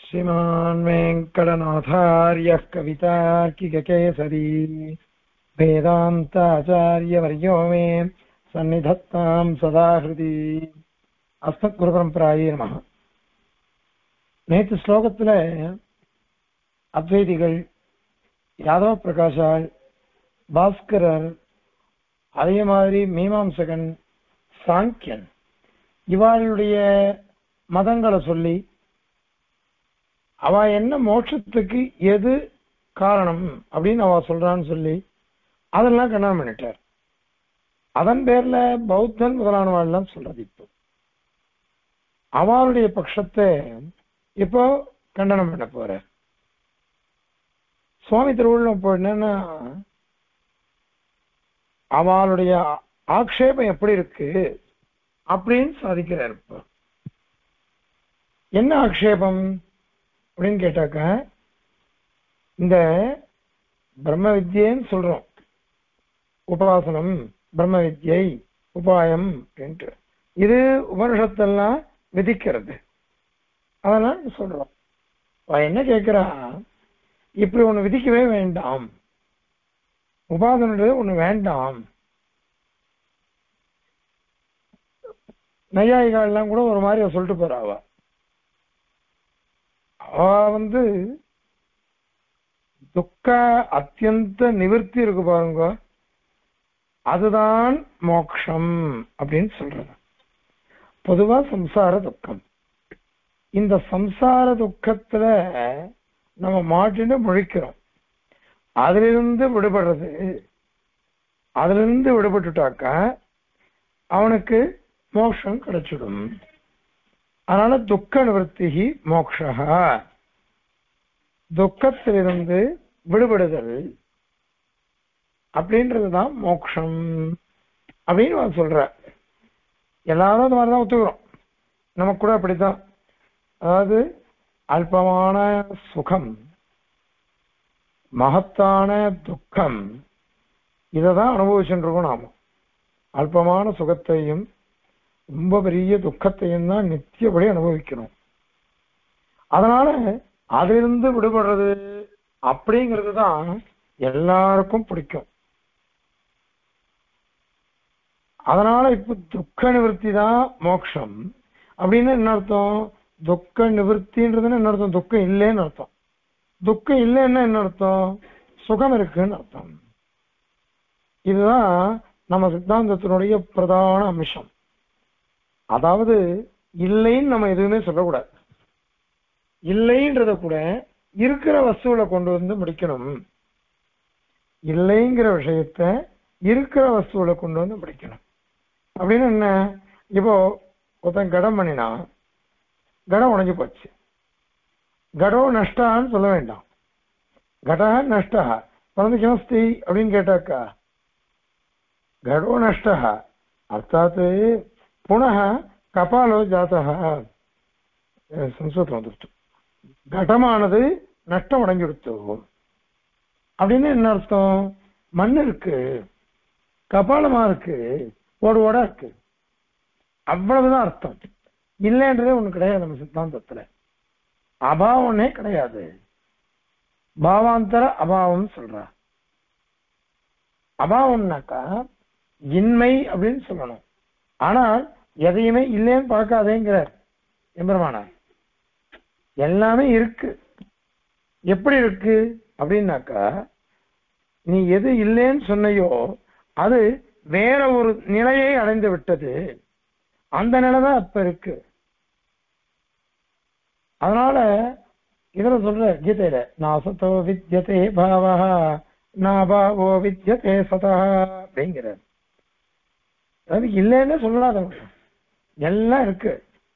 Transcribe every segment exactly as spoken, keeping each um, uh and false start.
श्रीमान् वेङ्कटनाथार्यः कवितार्किककेसरी वेदान्ताचार्यवर्यो मे सन्निधत्तां सदा हृदि अस्मद्गुरुपरम्परायै நமः. நேற்று ஸ்லோகத்துல அத்வைதிகள், யாதவ பிரகாஷால், பாஸ்கரர், அதே மாதிரி மீமாம்சகன், சாங்கியன் இவாளுடைய மதங்களை சொல்லி அவ என்ன மோட்சத்துக்கு எது காரணம் அப்படின்னு அவ சொல்றான்னு சொல்லி அதெல்லாம் கண்டனம் பண்ணிட்டார். அதன் பேர்ல பௌத்தன் முதலானவாள்லாம் சொல்றது இப்போ அவளுடைய பட்சத்தை இப்போ கண்டனம் பண்ண போற. சுவாமி திருவள்ளுவர் இப்போ என்னன்னா அவளுடைய ஆக்ஷேபம் எப்படி இருக்கு அப்படின்னு சாதிக்கிறார். இப்போ என்ன ஆக்ஷேபம் அப்படின்னு கேட்டாக்க, இந்த பிரம்ம வித்யன்னு சொல்றோம், உபாசனம், பிரம்ம வித்யை, உபாயம் அப்படின்ட்டு இது உபனிஷத்தெல்லாம் விதிக்கிறது. அதெல்லாம் சொல்றோம். என்ன கேட்கிறா, இப்படி ஒண்ணு விதிக்கவே வேண்டாம், உபாசனம் ஒண்ணு வேண்டாம். நையாயிகாலாம் கூட ஒரு மாதிரி சொல்லிட்டு போறாவா. அவ வந்து துக்க அத்தியந்த நிவர்த்தி இருக்கு பாருங்க, அதுதான் மோக்ஷம் அப்படின்னு சொல்றாங்க. பொதுவா சம்சார துக்கம், இந்த சம்சார துக்கத்துல நம்ம மாட்டின்னு முழிக்கிறோம். அதிலிருந்து விடுபடுறது, அதிலிருந்து விடுபட்டுட்டாக்கா அவனுக்கு மோக்ஷம் கிடைச்சிடும். அதனால துக்க நிவர்த்தி மோக்ஷா, துக்கத்திலிருந்து விடுபடுதல் அப்படின்றதுதான் மோக்ஷம் அப்படின்னு சொல்ற. எல்லாரும் அந்த மாதிரிதான் ஒத்துக்கிறோம். நமக்கு கூட அப்படித்தான். அதாவது அல்பமான சுகம், மகத்தான துக்கம், இதைதான் அனுபவிச்சுட்டு இருக்கோம் நாம. அல்பமான சுகத்தையும் ரொம்ப பெரிய துக்கத்தையும் தான் நித்தியப்படி அனுபவிக்கணும். அதனால அதிலிருந்து விடுபடுறது அப்படிங்கிறது தான் எல்லாருக்கும் பிடிக்கும். அதனால இப்ப துக்க நிவர்த்தி தான் மோட்சம் அப்படின்னு என்ன அர்த்தம்? துக்க நிவர்த்தின்றதுன்னு என்ன அர்த்தம்? துக்கம் இல்லைன்னு அர்த்தம். துக்கம் இல்லைன்னா என்ன அர்த்தம்? சுகம் இருக்குன்னு அர்த்தம். இதுதான் நம்ம சித்தாந்தத்தினுடைய பிரதான அம்சம். அதாவது இல்லைன்னு நம்ம எதுவுமே சொல்லக்கூடாது. இல்லைன்றத கூட இருக்கிற வஸ்துவில கொண்டு வந்து முடிக்கணும். இல்லைங்கிற விஷயத்த இருக்கிற வஸ்துவில கொண்டு வந்து முடிக்கணும். அப்படின்னு என்ன? இப்போ ஒருத்தன் கடம் பண்ணினா கடம் உடைஞ்சு போச்சு, கடோ நஷ்டான்னு சொல்ல வேண்டாம், கட நஷ்டா பரந்து கிமஸ்தி அப்படின்னு கேட்டாக்கா கடோ நஷ்டா அர்த்தாத் புனः கபாலோ ஜாதா, சம்ஸ்கிருதம் வந்துருச்சு, கடமானது நஷ்டம் அடைஞ்சுடுத்து அப்படின்னு என்ன அர்த்தம்? மண் இருக்கு, கபாலமா இருக்கு, ஓடு ஓடா இருக்கு, அவ்வளவுதான் அர்த்தம். இல்லைன்றதே ஒண்ணு கிடையாது நம்ம சித்தாந்தத்துல. அபாவம்னே கிடையாது, பாவாந்தர அபாவம் சொல்ற. அபாவம்னாக்கா இன்மை அப்படின்னு சொல்லணும். ஆனால் எதையுமே இல்லைன்னு பார்க்காதேங்கிறார் எம்பெருமானார். எல்லாமே இருக்கு. எப்படி இருக்கு அப்படின்னாக்கா, நீ எது இல்லைன்னு சொன்னையோ அது வேற ஒரு நிலையை அடைந்து விட்டது, அந்த நிலைதான் அப்ப இருக்கு. அதனால இதுல சொல்ற கீதையில, நாசத்தோ வித்யதே பாவா நாபாவோ வித்யதே சதா அப்படிங்கிறார். அதாவது இல்லைன்னு சொல்லலாதவங்க, எல்லாம் இருக்கு.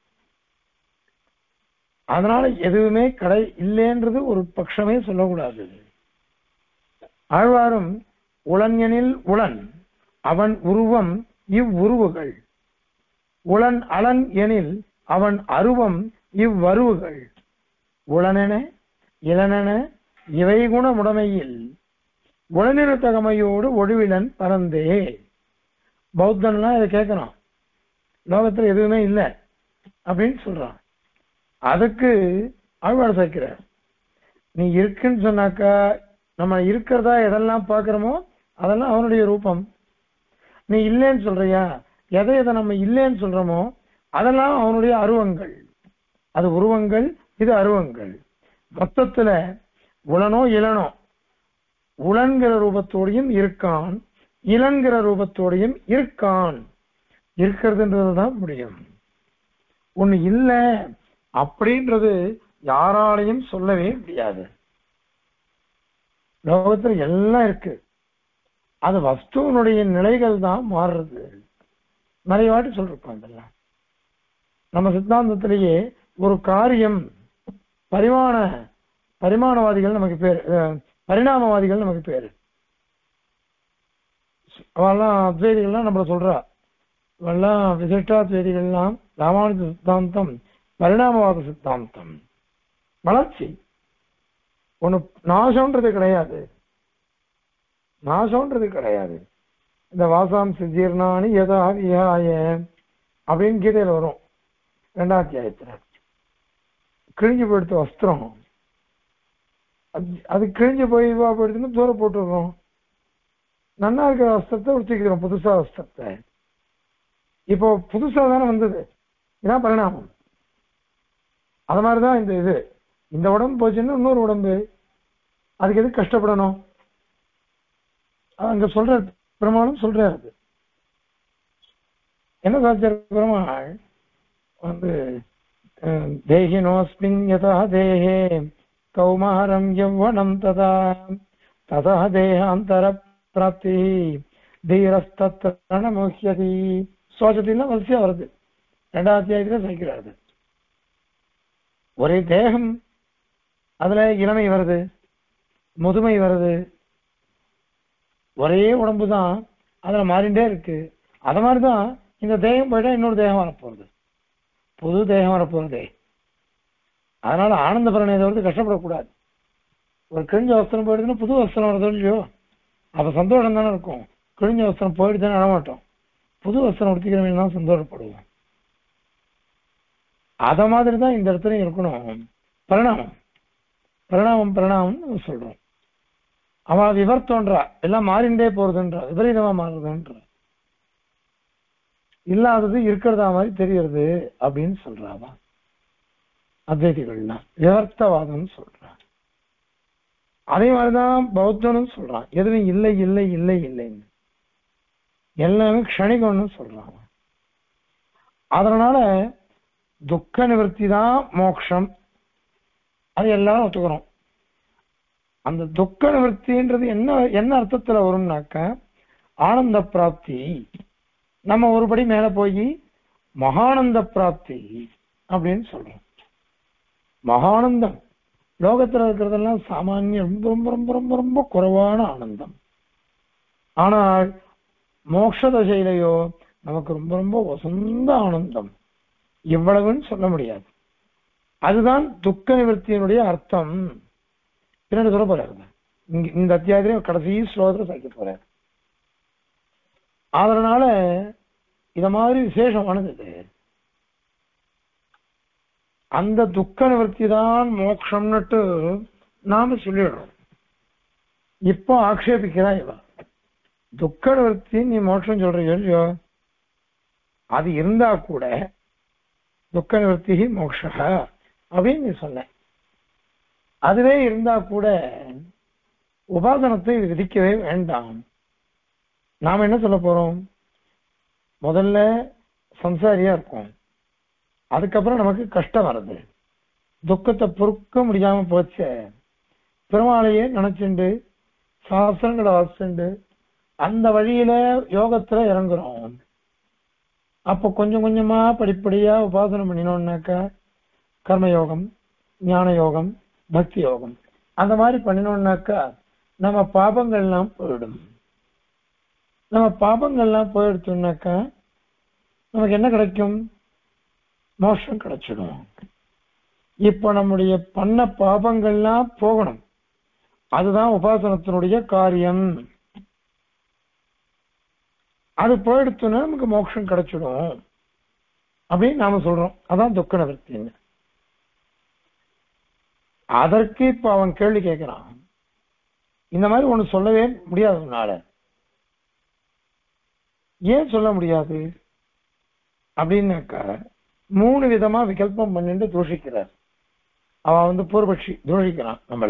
அதனால எதுவுமே கடை இல்லைன்றது ஒரு பட்சமே சொல்லக்கூடாது. ஆழ்வாரும் உளன்யனில் உளன் அவன் உருவம் இவ்வுருவுகள், உளன் அலன் எனில் அவன் அருவம் இவ்வருவுகள், உளனென இளனென இவை குணமுடைமையில் உளநிற தகமையோடு ஒழுவிலன் பரந்தே. பௌத்தன்லாம் இதை கேட்கறான், லோகத்துல எதுவுமே இல்லை அப்படின்னு சொல்றான். அதுக்கு ஆழ்வார் சேர்க்கிற நீ இருக்குன்னு சொன்னாக்கா நம்ம இருக்கிறதா எதெல்லாம் பார்க்கிறோமோ அதெல்லாம் அவனுடைய ரூபம். நீ இல்லைன்னு சொல்றியா, எதை எதை நம்ம இல்லைன்னு சொல்றோமோ அதெல்லாம் அவனுடைய அருவங்கள். அது உருவங்கள், இது அருவங்கள். மொத்தத்துல உளனோ இளனோ, உளன்கிற ரூபத்தோடையும் இருக்கான், இளன்கிற ரூபத்தோடையும் இருக்கான். இருக்கிறதுன்றதுதான் முடியும். ஒண்ணு இல்லை அப்படின்றது யாராலையும் சொல்லவே முடியாது. லோகத்துல எல்லாம் இருக்கு, அது வஸ்துவனுடைய நிலைகள் தான் மாறுறது. நிறைய வாட்டி சொல்லிருக்கோம் இதெல்லாம். நம்ம சித்தாந்தத்திலேயே ஒரு காரியம் பரிமாண பரிமாணவாதிகள் நமக்கு பேரு, பரிணாமவாதிகள் நமக்கு பேரு. அவெல்லாம் அத்வைதிகள்லாம் நம்மள சொல்றா, அவெல்லாம் விசிஷ்டாத்வைதிகள்லாம் ராமானுஜ சித்தாந்தம் பரிணாமவாத சித்தாந்தம். வளர்ச்சி ஒண்ணு, நாசம்ன்றது கிடையாது, நாசம்ன்றது கிடையாது. இந்த வாசாம்சி ஜீர்ணானி எதா விஹாய அப்படின்னு கீதையில வரும் ரெண்டாம் அத்தியாயத்துல. கிழிஞ்சு போயிடுத்த வஸ்திரம், அது கிழிஞ்சு போய் இதுவா போயிடுச்சுன்னு தூரம் போட்டுருக்கோம். நன்னா இருக்கிற வஸ்திரத்தை உடுத்திக்கிறோம், புதுசா வஸ்திரத்தை. இப்போ புதுசா தானே வந்தது, இதான் பரிணாமம். அது மாதிரிதான் இந்த இது. இந்த உடம்பு போச்சுன்னா இன்னொரு உடம்பு, அதுக்கு எதுக்கு கஷ்டப்படணும்? அங்க சொல்ற பிரமாணம் சொல்றாரு. என்ன சாச்சார பெருமாள் வந்து தேகினோஸ்மின் யதா தேஹே கௌமாரம் யௌவனம் ததா ததா தேகாந்தர பிராப்தி தீரஸ்தத்ர நமுஹ்யதி சோச்சத்திலாம் வரிசையா வருது. ரெண்டாவது அத்தியாயத்துல சேர்க்கிறாரு. ஒரே தேகம், அதுல இளமை வருது, முதுமை வருது, ஒரே உடம்பு தான், அதுல மாறிண்டே இருக்கு. அத மாதிரிதான் இந்த தேகம் போயிட்டா இன்னொரு தேகம் வரப்போறது, புது தேகம் வரப்போறதே. அதனால ஆனந்த பலனை தவிர்த்து கஷ்டப்படக்கூடாது. ஒரு கிழிஞ்ச வஸ்திரம் போயிடுதுன்னா புது வஸ்திரம் வரதோ இல்லையோ, அப்ப சந்தோஷம் தானே இருக்கும். கிழிஞ்ச வஸ்திரம் போயிடுதுன்னு அழமாட்டோம், புது வஸ்திரம் உடுத்திக்கிறவங்க தான் சந்தோஷப்படுவோம். அத மாதிரிதான் இந்த இடத்துல இருக்கணும். பரிணாமம் பரிணாமம் பரிணாமம் சொல்றோம். அவன் விவர்த்தோன்றா, எல்லாம் மாறிண்டே போறதுன்றா, விபரீதமா மாறுறதுன்றா, இல்லாதது இருக்கிறதா மாதிரி தெரியறது அப்படின்னு சொல்றாவா அத்வைதிகள்லாம். விவர்த்தவாதம் சொல்றான். அதே மாதிரிதான் பௌத்தனும் சொல்றான், எதுவும் இல்லை இல்லை இல்லை இல்லைன்னு, எல்லாமே க்ஷணிகம்னு சொல்றான். அதனால துக்க நிவர்த்தி தான் மோட்சம், அது எல்லாரும் ஒத்துக்கிறோம். அந்த துக்க நிவர்த்தின்றது என்ன என்ன அர்த்தத்துல வரும்னாக்க ஆனந்த பிராப்தி. நம்ம ஒருபடி மேல போய் மகானந்த பிராப்தி அப்படின்னு சொல்றோம். மகானந்தம் லோகத்துல இருக்கிறதெல்லாம் சாமானிய ரொம்ப ரொம்ப ரொம்ப ரொம்ப ரொம்ப குறைவான ஆனந்தம். ஆனால் மோட்ச தசையிலையோ நமக்கு ரொம்ப ரொம்ப வசந்த ஆனந்தம், இவ்வளவுன்னு சொல்ல முடியாது. அதுதான் துக்க நிவர்த்தியினுடைய அர்த்தம். பின்னாடி சொல்ல போறாரு, இந்த அத்தியாயத்திலே கடைசி ஸ்லோகத்துல சேர்க்க போறாரு. அதனால இத மாதிரி விசேஷமானது இது. அந்த துக்க நிவர்த்தி தான் மோட்சம்னுட்டு நாம சொல்லிடுறோம். இப்போ ஆக்ஷேபிக்கிறா இவ, துக்க நிவர்த்தி நீ மோட்சம் சொல்றீங்க இல்லையோ, அது இருந்தா கூட துக்க நிவர்த்தி மோட்ச அப்படின்னு நீ சொன்ன, அதுவே இருந்தா கூட உபாசனத்தை விதிக்கவே வேண்டாம். நாம என்ன சொல்ல போறோம்? முதல்ல சம்சாரியா இருக்கும், அதுக்கப்புறம் நமக்கு கஷ்டம் வருது, துக்கத்தை பொறுக்க முடியாம போச்ச, பெருமாளையே நினைச்சுண்டு சாஸ்திரங்களை வாசிச்சுண்டு அந்த வழியில யோகத்துல இறங்குறோம். அப்ப கொஞ்சம் கொஞ்சமா படிப்படியா உபாசனம் பண்ணினோம்னாக்கா கர்மயோகம், ஞான யோகம், பக்தி யோகம் அந்த மாதிரி பண்ணினோம்னாக்கா நம்ம பாபங்கள்லாம் போயிடும். நம்ம பாபங்கள்லாம் போயிடுச்சோம்னாக்கா நமக்கு என்ன கிடைக்கும்? மோட்சம் கிடைச்சிடும். இப்ப நம்முடைய பண்ண பாபங்கள்லாம் போகணும், அதுதான் உபாசனத்தினுடைய காரியம். அது போயிடுச்சுன்னா நமக்கு மோட்சம் கிடைச்சிடும் அப்படின்னு நாம சொல்றோம். அதான் துக்க நிவர்த்தின்னு. அதற்கு இப்ப அவன் கேள்வி கேட்கிறான், இந்த மாதிரி ஒண்ணு சொல்லவே முடியாது உன்னால, ஏன் சொல்ல முடியாது அப்படின்னாக்கா மூணு விதமா விகல்பம் பண்ணிட்டு தூஷிக்கிறார். அவன் வந்து பூர்வபக்ஷி தூஷிக்கிறான் நம்மள.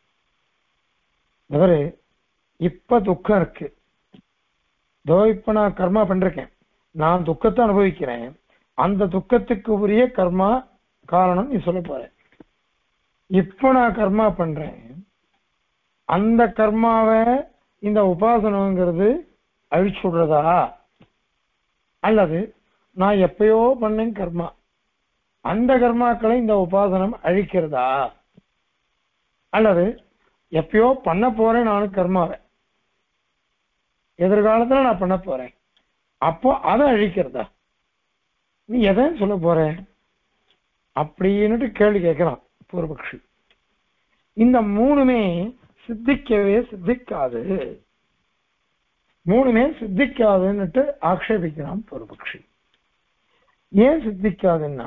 இவரு இப்ப துக்கம் இருக்கு, இதோ இப்ப நான் கர்மா பண்றேன், நான் துக்கத்தை அனுபவிக்கிறேன், அந்த துக்கத்துக்கு உரிய கர்மா காரணம் நீ சொல்ல போற. இப்ப நான் கர்மா பண்றேன், அந்த கர்மாவை இந்த உபாசனங்கிறது அழிச்சு விடுறதா, அல்லது நான் எப்பயோ பண்ணேன் கர்மா, அந்த கர்மாக்களை இந்த உபாசனம் அழிக்கிறதா, அல்லது எப்பயோ பண்ண போறேன் நானும் கர்மாவை, எதிர்காலத்துல நான் பண்ண போறேன், அப்போ அதை அழிக்கிறதா, நீ எதை சொல்ல போற அப்படின்னுட்டு கேள்வி கேட்கிறான் பூர்வபக்ஷி. இந்த மூணுமே சித்திக்கவே சித்திக்காது, மூணுமே சித்திக்காதுன்னுட்டு ஆக்ஷேபிக்கிறான் பூர்வபக்ஷி. ஏன் சித்திக்காதுன்னா,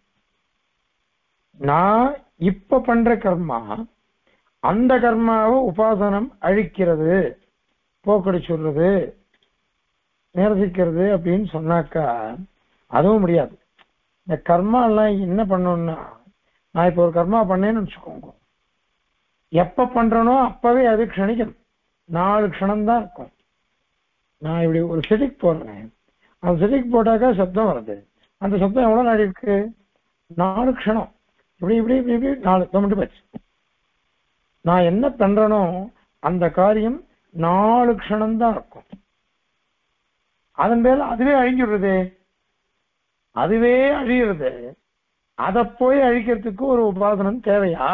நான் இப்ப பண்ற கர்மா அந்த கர்மாவை உபாசனம் அழிக்கிறது, போக்கடி சொல்றது, நிரசிக்கிறது அப்படின்னு சொன்னாக்கா அதுவும் முடியாது. இந்த கர்மா எல்லாம் என்ன பண்ணணும்னா, நான் இப்ப ஒரு கர்மா பண்ணேன்னு வச்சுக்கோங்க, எப்ப பண்றனோ அப்பவே அது க்ஷணிக்கும், நாலு க்ஷணம் தான் இருக்கும். நான் இப்படி ஒரு செடிக்கு போடுறேன், அந்த செடிக்கு போட்டாக்கா சப்தம் வருது, அந்த சப்தம் எவ்வளவு நாள் இருக்கு, நாலு க்ஷணம், இப்படி இப்படி இப்படி இப்படி நாலு மட்டும் போச்சு. நான் என்ன பண்றனோ அந்த காரியம் நாலு க்ஷணம் தான் இருக்கும், அதன் மேல அதுவே அழிஞ்சுடுறது, அதுவே அழியிறது. அதை போய் அழிக்கிறதுக்கு ஒரு உபாசனம் தேவையா?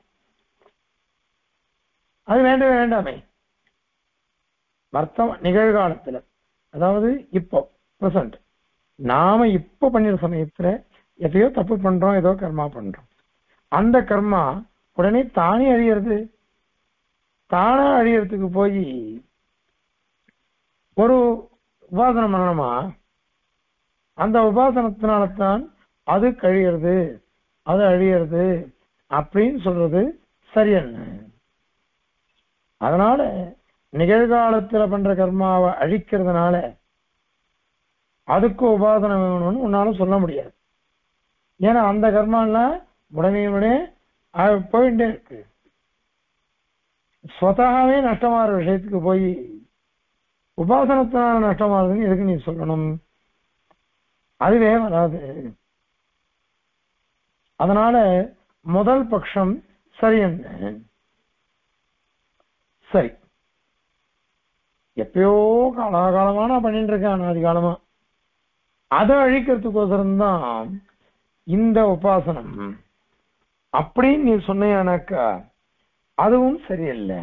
அது வேண்டவே வேண்டாமே. வர்த்தம் நிகழ்காலத்துல, அதாவது இப்போ பிரசன்ட், நாம இப்ப பண்ணிற சமயத்துல எதையோ தப்பு பண்றோம், ஏதோ கர்மா பண்றோம், அந்த கர்மா உடனே தானே அழியிறது. தானா அழியறதுக்கு போய் ஒரு உபாசனம் பண்ணணுமா? அந்த உபாசனத்தினால்தான் அது கழியறது, அது அழியறது அப்படின்னு சொல்றது சரியல்ல. அதனால நிகழ்காலத்துல பண்ற கர்மாவை அழிக்கிறதுனால அதுக்கு உபாசனம் வேணும்னு உன்னால சொல்ல முடியாது. ஏன்னா அந்த கர்மாலாம் உடனே உடனே போயிட்டே இருக்கு. ஸ்வதாவே நஷ்டமாற விஷயத்துக்கு போய் உபாசனத்தினால நஷ்டமாறதுன்னு எதுக்கு நீ சொல்லணும்? அதுவே வராது. அதனால முதல் பட்சம் சரி என்ன, சரி எப்பயோ காலாகாலமா நான் பண்ணிட்டு இருக்கேன், அனாதி காலமா, அதை அழிக்கிறதுக்கோசரம் தான் இந்த உபாசனம் அப்படின்னு நீ சொன்னியானாக்கா அதுவும் சரியில்லை.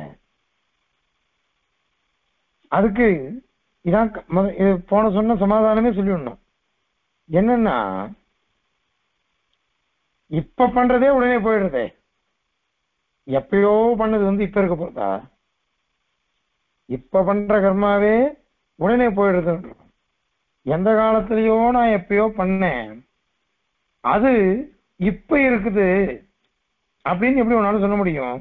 அதுக்கு இதான் போன சொன்ன சமாதானமே சொல்லிடணும். என்னன்னா, இப்ப பண்றதே உடனே போயிடுறதே, எப்பயோ பண்ணது வந்து இப்ப இருக்க போறதா? இப்ப பண்ற கர்மாவே உடனே போயிடுறது. எந்த காலத்திலயோ நான் எப்பயோ பண்ணேன், அது இப்ப இருக்குது அப்படின்னு எப்படி உன்னால சொல்ல முடியும்?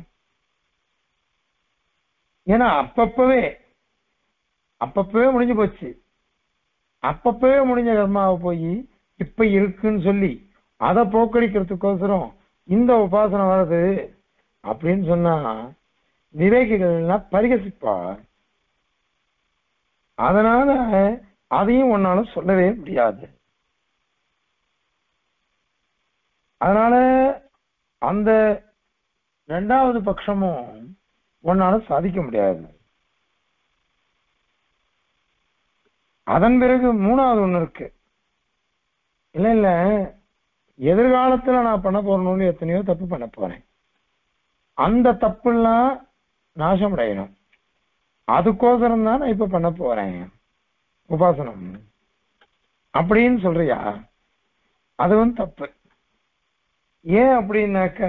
ஏன்னா அப்பப்பவே அப்பப்பவே முடிஞ்சு போச்சு. அப்பப்பவே முடிஞ்ச கர்மாவை போய் இப்ப இருக்குன்னு சொல்லி அதை போக்கடிக்கிறதுக்கோசரம் இந்த உபாசனை வருது அப்படின்னு சொன்னா விவேகிகள் பரிகசிப்பார். அதனால அதையும் ஒன்னால சொல்லவே முடியாது. அதனால அந்த இரண்டாவது பட்சமும் ஒன்னால சாதிக்க முடியாது. அதன் பிறகு மூணாவது ஒண்ணு இருக்கு. இல்ல இல்ல எதிர்காலத்துல நான் பண்ண போறேன்னு எத்தனையோ தப்பு பண்ண போறேன், அந்த தப்புலாம் நாசம் அடையணும், அதுக்கோசரம் தான் நான் இப்ப பண்ண போறேன் உபாசனம் அப்படின்னு சொல்றியா? அதுவும் தப்பு. ஏன் அப்படின்னாக்க,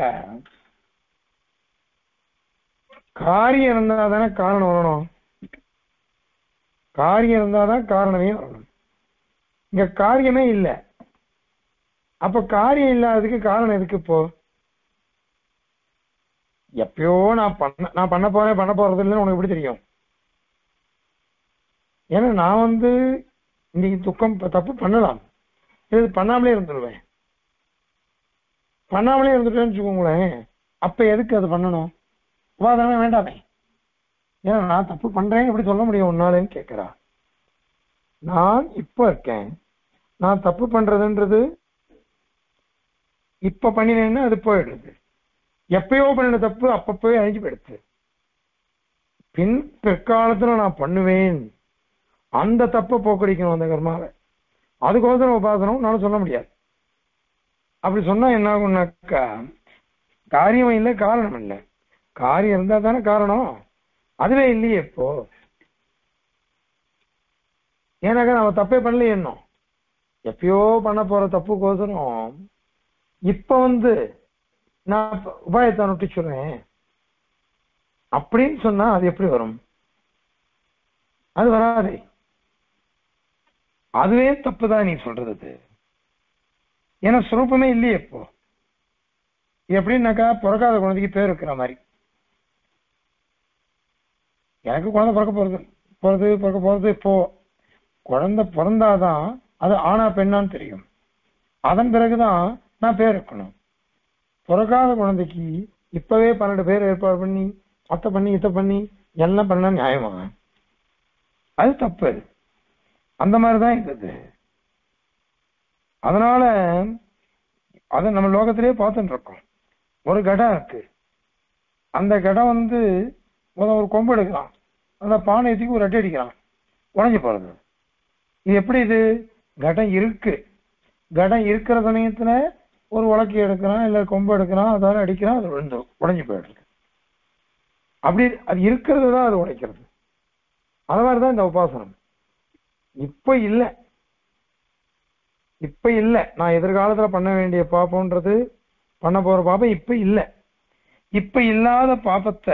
காரியம் இருந்தா தானே காரணம் வரணும், காரியம் இருந்தாதான் காரணமே வரணும். இங்க காரியமே இல்லை, அப்ப காரியம் இல்லாததுக்கு காரணம் எதுக்கு? இப்போ எப்பயோ நான் பண்ண நான் பண்ண போறேன் பண்ண போறது இல்லைன்னு உனக்கு எப்படி தெரியும்? ஏன்னா நான் வந்து இன்னைக்கு துக்கம் தப்பு பண்ணலாம், இது பண்ணாமலே இருந்துருவேன். பண்ணாமலே இருந்துட்டேன்னு வச்சுக்கோங்களேன், அப்ப எதுக்கு அது பண்ணணும்? உபாதானமே வேண்டாமே. ஏன்னா நான் தப்பு பண்றேன்னு எப்படி சொல்ல முடியும் உன்னாலேன்னு கேட்கிறா. நான் இப்ப இருக்கேன், நான் தப்பு பண்றதுன்றது இப்ப பண்ணினேன்னு அது போயிடுது. எப்பயோ பண்ணின தப்பு அப்ப போய் அழிஞ்சு போயிடுது. பின் பிற்காலத்துல நான் பண்ணுவேன், அந்த தப்பை போக்கடிக்கணும் அந்த கர்மாவை. அதுக்கோசரம் உபாசனம் நானும் சொல்ல முடியாது. அப்படி சொன்னா என்ன ஆகும்னாக்கா, காரியம் இல்லை காரணம் இல்லை. காரியம் இருந்தா தானே காரணம், அதுவே இல்லையே இப்போ. ஏன்னாக்கா நம்ம தப்பே பண்ணலையே, இன்னும் எப்பயோ பண்ண போற தப்புக்கோசரம் இப்ப வந்து நான் உபாயத்தை நொட்டிச்சுடுறேன் அப்படின்னு சொன்னா அது எப்படி வரும்? அது வராதே. அதுவே தப்புதான் நீ சொல்றது. ஏன்னா சுரூபமே இல்லையே இப்போ. எப்படின்னாக்கா பிறக்காத குழந்தைக்கு பேர் இருக்கிற மாதிரி, எனக்கு குழந்தை பிறக்க போறது போறது பிறக்க போறது இப்போ குழந்தை பிறந்தாதான் அது ஆனா பெண்ணான்னு தெரியும். அதன் பிறகுதான் நான் பேர் வைக்கணும். பிறக்காத குழந்தைக்கு இப்பவே பன்னெண்டு பேர் ஏற்பாடு பண்ணி அத்தை பண்ணி இத்தை பண்ணி எல்லாம் பண்ணா நியாயமா? அது தப்பு. அந்த மாதிரிதான் இருக்குது. அதனால அதை நம்ம லோகத்திலேயே பார்த்துட்டு இருக்கோம். ஒரு கடம் இருக்கு, அந்த கடம் வந்து ஒரு கொம்பு எடுக்கிறான், அந்த பானையத்துக்கு ஒரு அட்டை அடிக்கிறான், உடஞ்சி போறது. இது எப்படி? இது கடம் இருக்கு, கடம் இருக்கிற சமயத்துல ஒரு உலக்கி எடுக்கிறான் இல்ல கொம்பு எடுக்கிறான், அதால அடிக்கிறான், அது விழுந்து உடஞ்சி போயிடுது. அப்படி அது இருக்கிறது தான் அது உடைக்கிறது. அது மாதிரிதான் இந்த உபாசனம். இப்ப இல்லை, இப்ப இல்லை. நான் எதிர்காலத்துல பண்ண வேண்டிய பாப்பம்ன்றது, பண்ண போற பாப்பம் இப்ப இல்லை. இப்ப இல்லாத பாப்பத்தை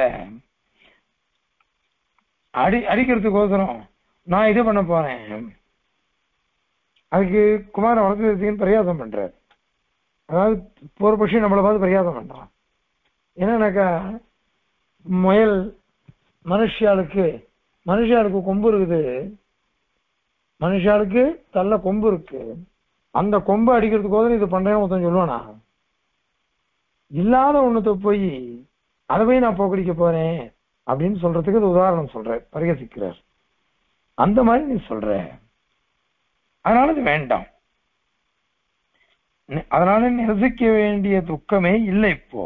அடி அடிக்கிறதுக்கோசரம் நான் இது பண்ண போறேன். அதுக்கு குமார வளர்த்து பரியாசம் பண்றாரு. அதாவது பூர்வபக்ஷி நம்மளை பார்த்து பரியாசம் பண்றான். என்னன்னாக்கா, முயல் மனுஷியாளுக்கு மனுஷியாளுக்கு கொம்பு இருக்குது, மனுஷாளுக்கு தள்ள கொம்பு இருக்கு, அந்த கொம்பு அடிக்கிறதுக்கோசரம் இது பண்றேன்னு ஒருத்தன் சொல்லுவானா? இல்லாத ஒண்ணுத்த போய் அதை போய் நான் போக்கடிக்க போறேன் அப்படின்னு சொல்றதுக்கு இது உதாரணம் சொல்ற, பரிகசிக்கிறார். அந்த மாதிரி நீ சொல்ற, அதனால இது வேண்டாம். அதனால நிரசிக்க வேண்டிய துக்கமே இல்லை இப்போ.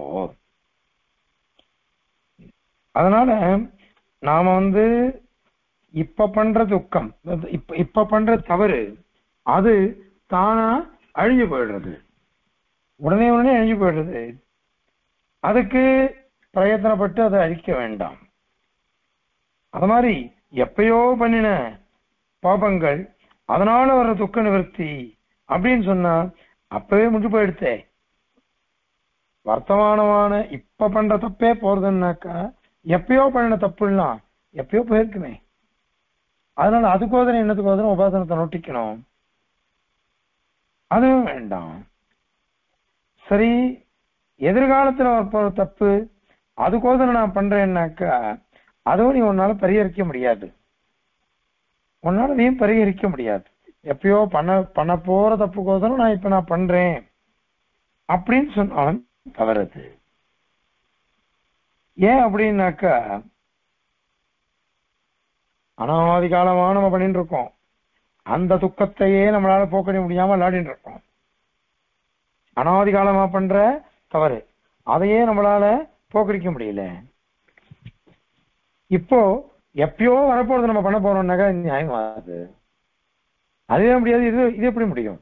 அதனால நாம வந்து இப்ப பண்ற துக்கம், இப்ப இப்ப பண்ற தவறு அது தானா அழிஞ்சு போயிடுறது, உடனே உடனே அழிஞ்சு போயிடுறது. அதுக்கு பிரயத்தனப்பட்டு அதை அழிக்க வேண்டாம். அது மாதிரி எப்பயோ பண்ணின பாபங்கள் அதனால வர்ற துக்க நிவர்த்தி அப்படின்னு சொன்னா அப்பவே முடிஞ்சு போயிடுத்தே. வர்த்தமானமான இப்ப பண்ற தப்பே போறதுன்னாக்கா எப்பயோ பண்ணின தப்புலாம் எப்பயோ போயிருக்குமே. அதனால அதுக்கோதரம் என்னத்துக்கோதரம் உபாசனத்தை நொட்டிக்கணும்? அதுவும் வேண்டாம். சரி, எதிர்காலத்துல வரப்போற தப்பு அதுக்கோதரம் நான் பண்றேன்னாக்கா அதுவும் நீ உன்னால பரிகரிக்க முடியாது, உன்னால நீ பரிகரிக்க முடியாது. எப்பயோ பண்ண பண்ண போற தப்புக்கோசரம் நான் இப்ப நான் பண்றேன் அப்படின்னு சொன்னாலும் தவறுது. ஏன் அப்படின்னாக்கா, அனாதி காலமா நம்ம பண்ணிட்டு இருக்கோம், அந்த துக்கத்தையே நம்மளால போக்க முடியாம விளையாடிட்டு இருக்கோம். அனாதி காலமா பண்ற தவறு அதையே நம்மளால போக்கடிக்க முடியல. இப்போ எப்பயோ வரப்போறது நம்ம பண்ண போறோம்னாக்கா நியாயமாகுது? அதுவே முடியாது. இது இது எப்படி முடியும்?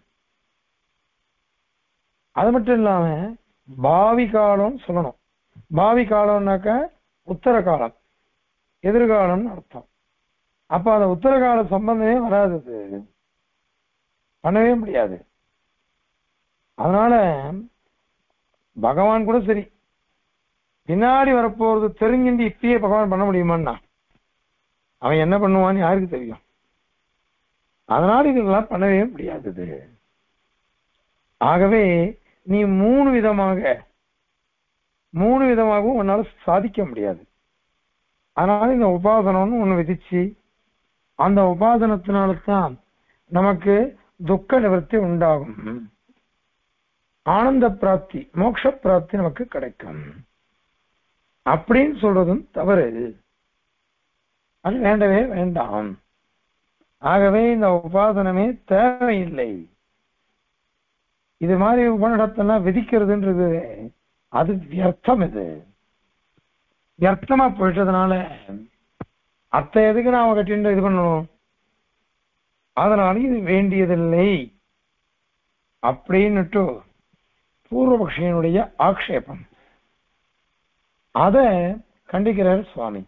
அது மட்டும் இல்லாம பாவி காலம் சொல்லணும். பாவி காலம்னாக்க உத்தர காலம், எதிர்காலம்னு அர்த்தம். அப்ப அந்த உத்தர கால சம்பந்தமே வராது, பண்ணவே முடியாது. அதனால பகவான் கூட சரி, பின்னாடி வரப்போறது தெரிஞ்சுட்டு இப்பயே பகவான் பண்ண முடியுமான்னா அவன் என்ன பண்ணுவான்னு யாருக்கு தெரியும்? அதனால இதெல்லாம் பண்ணவே முடியாது. ஆகவே நீ மூணு விதமாக மூணு விதமாகவும் உன்னால சாதிக்க முடியாது. அதனால இந்த உபாசனம்னு ஒண்ணு விதிச்சு அந்த உபாசனத்தினால்தான் நமக்கு துக்க நிவர்த்தி உண்டாகும், ஆனந்த பிராப்தி மோட்ச பிராப்தி நமக்கு கிடைக்கும் அப்படின்னு சொல்றதும் தவறு. அது வேண்டவே வேண்டாம். ஆகவே இந்த உபாசனமே தேவையில்லை. இது மாதிரி உபநிடத்தெல்லாம் விதிக்கிறதுன்றது அது வியர்த்தம். இது வியர்த்தமா போயிட்டதுனால அத்தை எதுக்கு நாம கட்டிட்டு இது பண்ணணும், அதனால இது வேண்டியதில்லை அப்படின்னுட்டு பூர்வபக்ஷியனுடைய ஆக்ஷேபம். அத கண்டிக்கிறார் சுவாமி.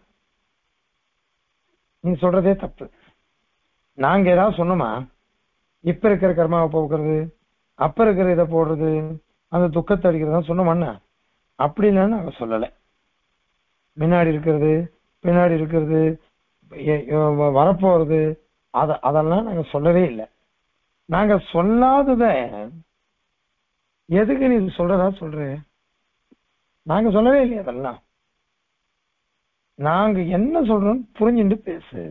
நீ சொல்றதே தப்பு. நாங்க ஏதாவது சொன்னோமா? இப்ப இருக்கிற கர்மாவை போக்குறது, அப்ப இருக்கிற இதை போடுறது, அந்த துக்கத்தை அடிக்கிறதா சொன்னோம்னா அப்படின்னு நாங்க சொல்லலை. முன்னாடி இருக்கிறது பின்னாடி இருக்கிறது வரப்போறது அத அதெல்லாம் நாங்க சொல்லவே இல்லை. நாங்க சொல்லாதத எதுக்கு நீ சொல்றதா சொல்ற? நாங்க சொல்லவே இல்லையா? அதெல்லாம் நாங்க என்ன சொல்றோம் புரிஞ்சுட்டு பேசு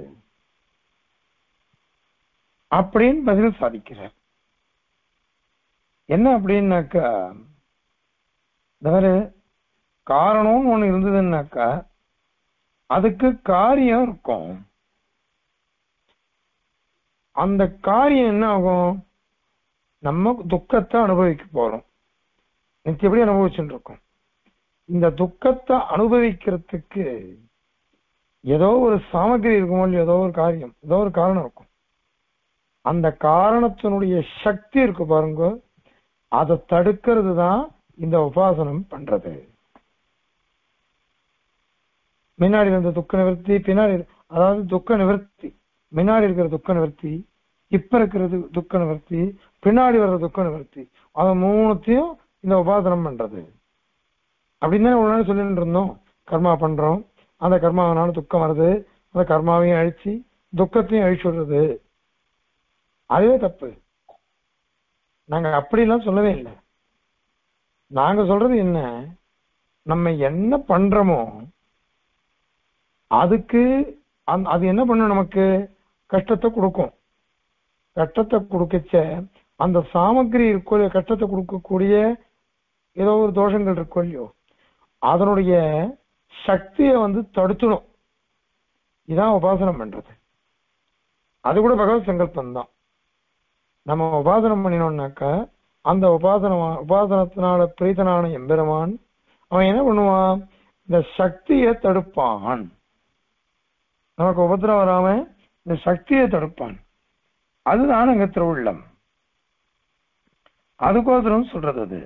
அப்படின்னு பதில் சாதிக்கிற. என்ன அப்படின்னாக்கா, தவிர காரணம்னு ஒண்ணு இருந்ததுன்னாக்கா அதுக்கு காரியம் இருக்கும். அந்த காரியம் என்ன ஆகும்? நம்ம துக்கத்தை அனுபவிக்க போறோம், நிச்சயப்படி அனுபவிச்சுட்டு இருக்கோம். இந்த துக்கத்தை அனுபவிக்கிறதுக்கு ஏதோ ஒரு சாமகிரி இருக்கும், ஏதோ ஒரு காரியம், ஏதோ ஒரு காரணம் இருக்கும். அந்த காரணத்தினுடைய சக்தி இருக்கு பாருங்க, அதை தடுக்கிறது தான் இந்த உபாசனம் பண்றது. முன்னாடி இருந்த துக்க நிவர்த்தி, பின்னாடி அதாவது துக்க நிவர்த்தி, முன்னாடி இருக்கிற துக்க நிவர்த்தி, இப்ப இருக்கிறது துக்க நிவர்த்தி, பின்னாடி வர்ற துக்க நிவர்த்தி, அதை மூணுத்தையும் இந்த உபாசனம் பண்றது. அப்படின்னு தான் ஒரு நாள் சொல்லிட்டு இருந்தோம். கர்மா பண்றோம், அந்த கர்மாவனால துக்கம் வருது, அந்த கர்மாவையும் அழிச்சு துக்கத்தையும் அழிச்சு விடுறது. அதுவே தப்பு. நாங்க அப்படிலாம் சொல்லவே இல்லை. நாங்க சொல்றது என்ன, நம்ம என்ன பண்றோமோ அதுக்கு அது என்ன பண்ணும், நமக்கு கஷ்டத்தை கொடுக்கும். கஷ்டத்தை கொடுக்கச்ச அந்த சாமகிரி இருக்கோ, கஷ்டத்தை கொடுக்கக்கூடிய ஏதோ ஒரு தோஷங்கள் இருக்கோ இல்லையோ, அதனுடைய சக்தியை வந்து தடுத்துடும். இதான் உபாசனம் பண்றது. அது கூட பகவத் சங்கல்பம் தான். நம்ம உபாசனம் பண்ணினோம்னாக்கா அந்த உபாசன உபாசனத்தினால பிரீதனான எம்பெருமான் அவன் என்ன பண்ணுவான், இந்த சக்தியை தடுப்பான். நமக்கு உபத்திரம் வராம இந்த சக்தியை தடுப்பான். அதுதான் அங்க திருவுள்ளம். அதுக்கோசரம் சொல்றது அது.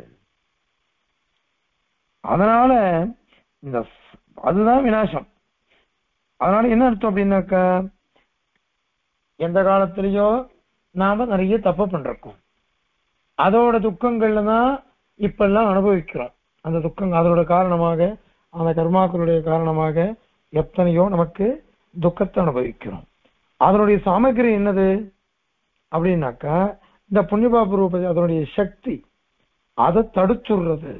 அதனால இந்த அதுதான் விநாசம். அதனால என்ன அர்த்தம் அப்படின்னாக்கா, எந்த காலத்திலயோ நாம நிறைய தப்பு பண்றோம், அதோட துக்கங்கள்ல தான் இப்ப எல்லாம் அனுபவிக்கிறோம். அந்த துக்கம் அதோட காரணமாக, அந்த கர்மாக்களுடைய காரணமாக எத்தனையோ நமக்கு துக்கத்தை அனுபவிக்கிறோம். அதனுடைய சாமகிரி என்னது அப்படின்னாக்கா, இந்த புண்ணியபாப ரூப அதனுடைய சக்தி அதை தடுத்துடுறது.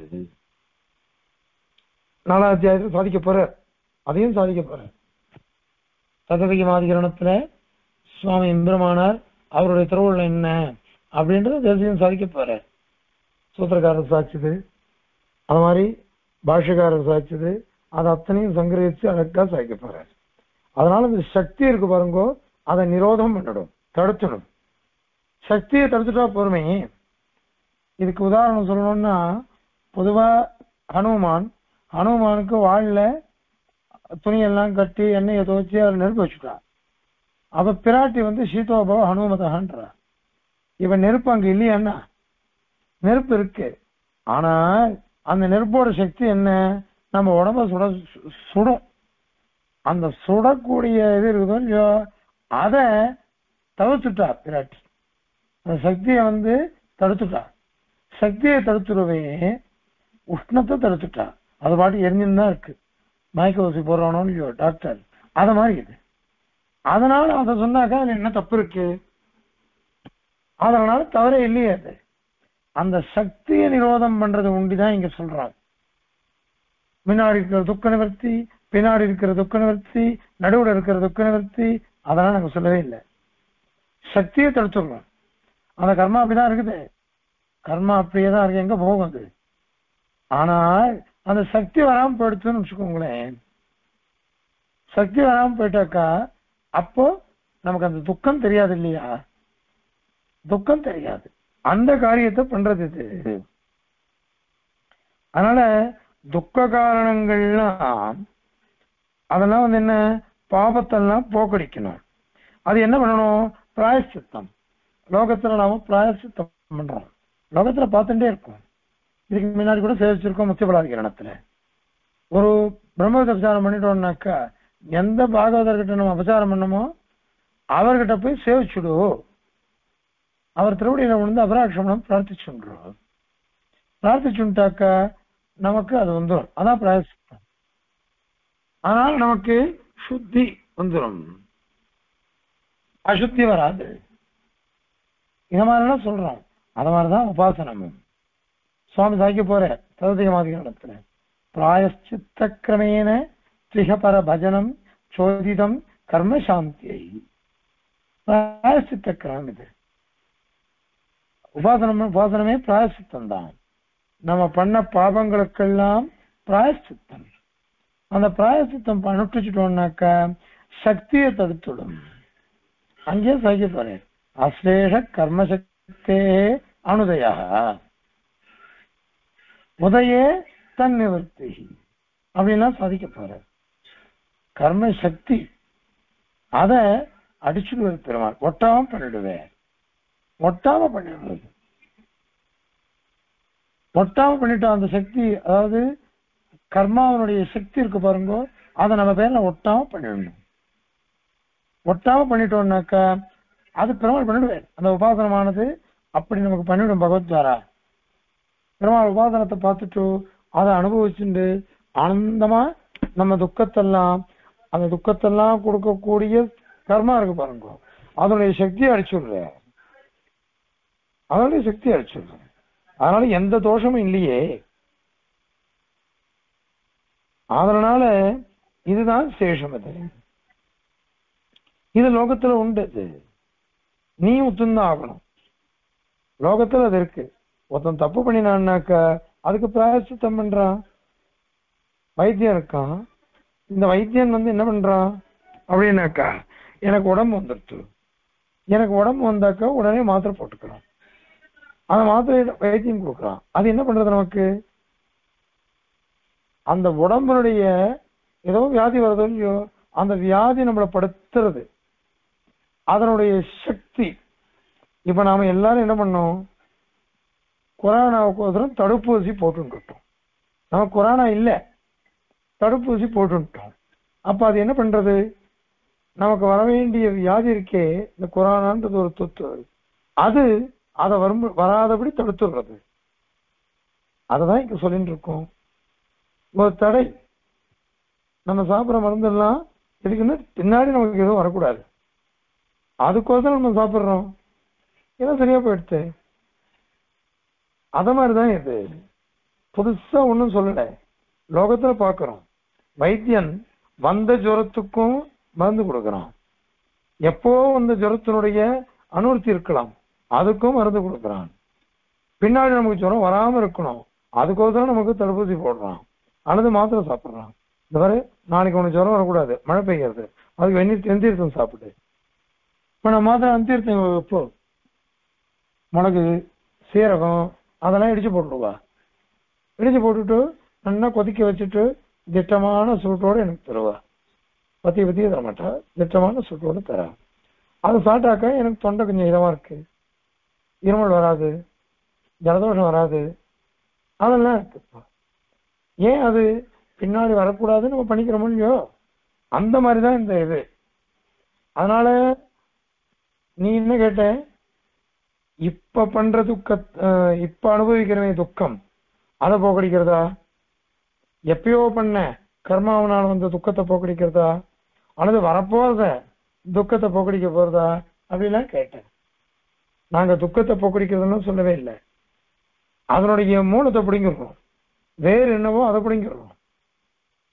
நாலாம் அத்தியாயத்தை சாதிக்க போற, அதையும் சாதிக்க போற. சதவிகிமாதிகரணத்துல சுவாமி எம்பெருமானார் அவருடைய திருவுள்ள என்ன அப்படின்றத தேசியம் சாதிக்க போற. சூத்திரக்காரர் சாட்சிது, அது மாதிரி பாஷ்யக்காரர் சாட்சிது, அதை அத்தனையும் சங்கிரகிச்சு அழகா சாதிக்க போற. அதனால இந்த சக்தி இருக்கு பாருங்கோ, அதை நிரோதம் பண்ணிடும், தடுத்துடும். சக்தியை தடுத்துட்டா பொறுமை. இதுக்கு உதாரணம் சொல்லணும்னா, பொதுவா ஹனுமான் ஹனுமானுக்கு வாழல துணியெல்லாம் கட்டி எண்ணெயை துவச்சி அவர் நெருப்பு வச்சுட்டா. அப்ப பிராட்டி வந்து சீதோபவ ஹனுமதகான்றா. இவன் நெருப்பு அங்க இல்லையான்னா, நெருப்பு இருக்கு. ஆனால் அந்த நெருப்போட சக்தி என்ன, நம்ம உடம்ப சுட சுடும். அந்த சுடக்கூடிய இது இருக்குதோ இல்லையோ, அதை தவிர்த்துட்டா பிராட்டி. அந்த சக்தியை வந்து தடுத்துட்டா. சக்தியை தடுத்துடவே உஷ்ணத்தை தடுத்துட்டா. அது பாட்டு எரிஞ்சுன்னு தான் இருக்கு. மயக்க ஊசி போடுறோனோ இல்லையோ டாக்டர், அத மாதிரி இது. அதனால அதை சொன்னாக்கா அதுல என்ன தப்பு இருக்கு? அதனால தவறே இல்லையே. அது அந்த சக்தியை நிரோதம் பண்றது உண்டிதான் இங்க சொல்றாங்க. முன்னாடி இருக்கிற துக்க நிவர்த்தி, பின்னாடி இருக்கிற துக்க நிவர்த்தி, நடுவில் இருக்கிற துக்க நிவர்த்தி, அதெல்லாம் நாங்க சொல்லவே இல்லை. சக்தியை தடுத்துடுறோம். அந்த கர்மா அப்படிதான் இருக்குது. கர்மா அப்படியே தான் இருக்கு, எங்க போகும் அது. ஆனால் அந்த சக்தி வராம போயிடுச்சுன்னு வச்சுக்கோங்களேன். சக்தி வராம போயிட்டாக்கா அப்போ நமக்கு அந்த துக்கம் தெரியாது இல்லையா? துக்கம் தெரியாது. அந்த காரியத்தை பண்றது இது. அதனால துக்க காரணங்கள்லாம் அதெல்லாம் வந்து என்ன, பாபத்தெல்லாம் போக்கடிக்கணும். அது என்ன பண்ணணும்? பிராயச்சித்தம். லோகத்துல நாம பிராயச்சித்தம் பண்றோம். லோகத்துல பார்த்துட்டே இருக்கோம். இதுக்கு முன்னாடி கூட சேவிச்சிருக்கோம் முத்தியபலாதிகரணத்துல. ஒரு பிரம்மத்தை அபசாரம் பண்ணிட்டோம்னாக்கா எந்த பாகவதர்கிட்ட நம்ம அபசாரம் பண்ணமோ அவர்கிட்ட போய் சேவிச்சுடு, அவர் திருவடியில விழுந்து அபராட்சமணம் பிரார்த்திச்சுன்றோம். பிரார்த்திச்சுட்டாக்கா நமக்கு அது வந்துடும். அதான் பிராயசித்தம். ஆனால் நமக்கு சுத்தி வந்துடும், அசுத்தி வராது. இந்த மாதிரிலாம் சொல்றோம். அத மாதிரிதான் உபாசனமும். சுவாமி சாய்க்க போற ததிகமாதிகரணத்துல பிராயச்சித்த கிரமேன திரிகபர பஜனம் சோதிதம் கர்மசாந்தியை. பிராயச்சித்த கிரமம் இது. உபாசனம் உபாசனமே பிராயச்சித்தம் தான். நம்ம பண்ண பாபங்களுக்கெல்லாம் பிராயச்சித்தம். அந்த பிராயச்சித்தம் அனுஷ்டிச்சுட்டோம்னாக்கா சக்தியை தடுத்துடும். அங்கேயே சாய்க்க போறேன். அஸ்லேஷ கர்மசக்தே அனுதயா உதயே தன் நிவர்த்தி அப்படின்லாம் சாதிக்க போற. கர்ம சக்தி அத அடிச்சுடுவது பெருமாள். ஒட்டாம பண்ணிடுவேன். ஒட்டாம பண்ணிடுவது. ஒட்டாம பண்ணிட்டோம் அந்த சக்தி, அதாவது கர்மாவனுடைய சக்தி இருக்கு பாருங்க, அதை நம்ம பேர்ல ஒட்டாம பண்ணிடணும். ஒட்டாம பண்ணிட்டோம்னாக்கா அது பெருமாள் பண்ணிடுவார். அந்த உபாசனமானது அப்படி நமக்கு பண்ணிவிடும். பகவத்வாரா பெருமாள் உபாசனத்தை பார்த்துட்டு அதை அனுபவிச்சுட்டு ஆனந்தமா நம்ம துக்கத்தெல்லாம், அந்த துக்கத்தெல்லாம் கொடுக்கக்கூடிய கர்மா இருக்கு பாருங்க, அதனுடைய சக்தியை அடிச்சுடுற. அதனுடைய சக்தியை அடிச்சுடுற. அதனால எந்த தோஷமும் இல்லையே. அதனால இதுதான் சேஷம். அது இது லோகத்துல உண்டு. நீ ஒத்துந்தான் ஆகணும். லோகத்துல அது இருக்கு. ஒருத்தன் தப்பு பண்ணினான்னாக்கா அதுக்கு பிராயச்சித்தம் பண்றான். வைத்தியம் இருக்கான். இந்த வைத்தியன் வந்து என்ன பண்றான் அப்படின்னாக்கா, எனக்கு உடம்பு வந்துடுச்சு, எனக்கு உடம்பு வந்தாக்கா உடனே மாத்திரை போட்டுக்கிறான். அந்த மாத்திரை வைத்தியம் கொடுக்குறான். அது என்ன பண்றது நமக்கு? அந்த உடம்புடைய ஏதோ வியாதி வருதோ இல்லையோ, அந்த வியாதி நம்மளை படுத்துறது. அதனுடைய சக்தி. இப்ப நாம எல்லாரும் என்ன பண்ணோம்? கொரோனாவுக்கு ஒருத்தரும் தடுப்பூசி போட்டுட்டோம். நம்ம கொரோனா இல்ல, தடுப்பூசி போட்டுட்டோம். அப்ப அது என்ன பண்றது? நமக்கு வர வேண்டிய வியாதி இருக்கே, இந்த கொரோனான்றது ஒரு தொத்து, அது அதை வரும் வராதபடி தடுத்துடுறது. அததான் இங்க சொல்லிட்டு இருக்கோம். ஒரு தடை. நம்ம சாப்பிட்ற மருந்தெல்லாம் எதுக்குன்னு பின்னாடி நமக்கு எதுவும் வரக்கூடாது, அதுக்கோசரம் நம்ம சாப்பிட்றோம். ஏதோ சரியா போயிடுச்சு. அத மாதிரிதான் இது. புதுசா ஒண்ணும் சொல்லல. லோகத்துல பாக்குறோம், வைத்தியன் வந்த ஜுரத்துக்கும் மருந்து கொடுக்கறான். எப்போ வந்த ஜுரத்தினுடைய அனுவர்த்தி இருக்கலாம், அதுக்கும் மருந்து கொடுக்கறான். பின்னாடி நமக்கு ஜுரம் வராம இருக்கணும், அதுக்கோசரம் நமக்கு தடுப்பூசி போடுறான், அல்லது மாத்திரை சாப்பிடுறான். இந்த மாதிரி நாளைக்கு உனக்கு ஜுரம் வரக்கூடாது, மழை பெய்கிறது, அதுக்கு வெந்நீர் தெந்தீர்த்தம் சாப்பிடு. இப்ப நம்ம மாத்திரை அந்தீர்த்தம் இப்போ மிளகு சீரகம் அதெல்லாம் இடிச்சு போட்டுருவா. இடிச்சு போட்டுட்டு நல்லா கொதிக்க வச்சுட்டு திட்டமான சூட்டோடு எனக்கு தருவா. பத்தி பத்தியே தர மாட்டா, திட்டமான சூட்டோடு தரா. அது சாப்பிட்டாக்கா எனக்கு தொண்டை கொஞ்சம் இதமா இருக்கு, இருமல் வராது, ஜலதோஷம் வராது, அதெல்லாம் இருக்கு. ஏன் அது பின்னாடி வரக்கூடாதுன்னு நம்ம பண்ணிக்கிறோமோ இல்லையோ, அந்த மாதிரிதான் இந்த இது. அதனால நீ என்ன கேட்ட, இப்ப பண்ற துக்க, இப்ப அனுபவிக்கிறவே துக்கம் அதை போக்கடிக்கிறதா, எப்பயோ பண்ண கர்மாவனால வந்த துக்கத்தை போக்கடிக்கிறதா, அல்லது வரப்போறத துக்கத்தை போக்கடிக்க போறதா அப்படிலாம் கேட்டேன். நாங்க துக்கத்தை போக்கடிக்கிறதுன்னு சொல்லவே இல்லை. அதனுடைய மூலத்தை பிடிங்கிடுறோம், வேறு என்னவோ அதை பிடிங்கிடுறோம்.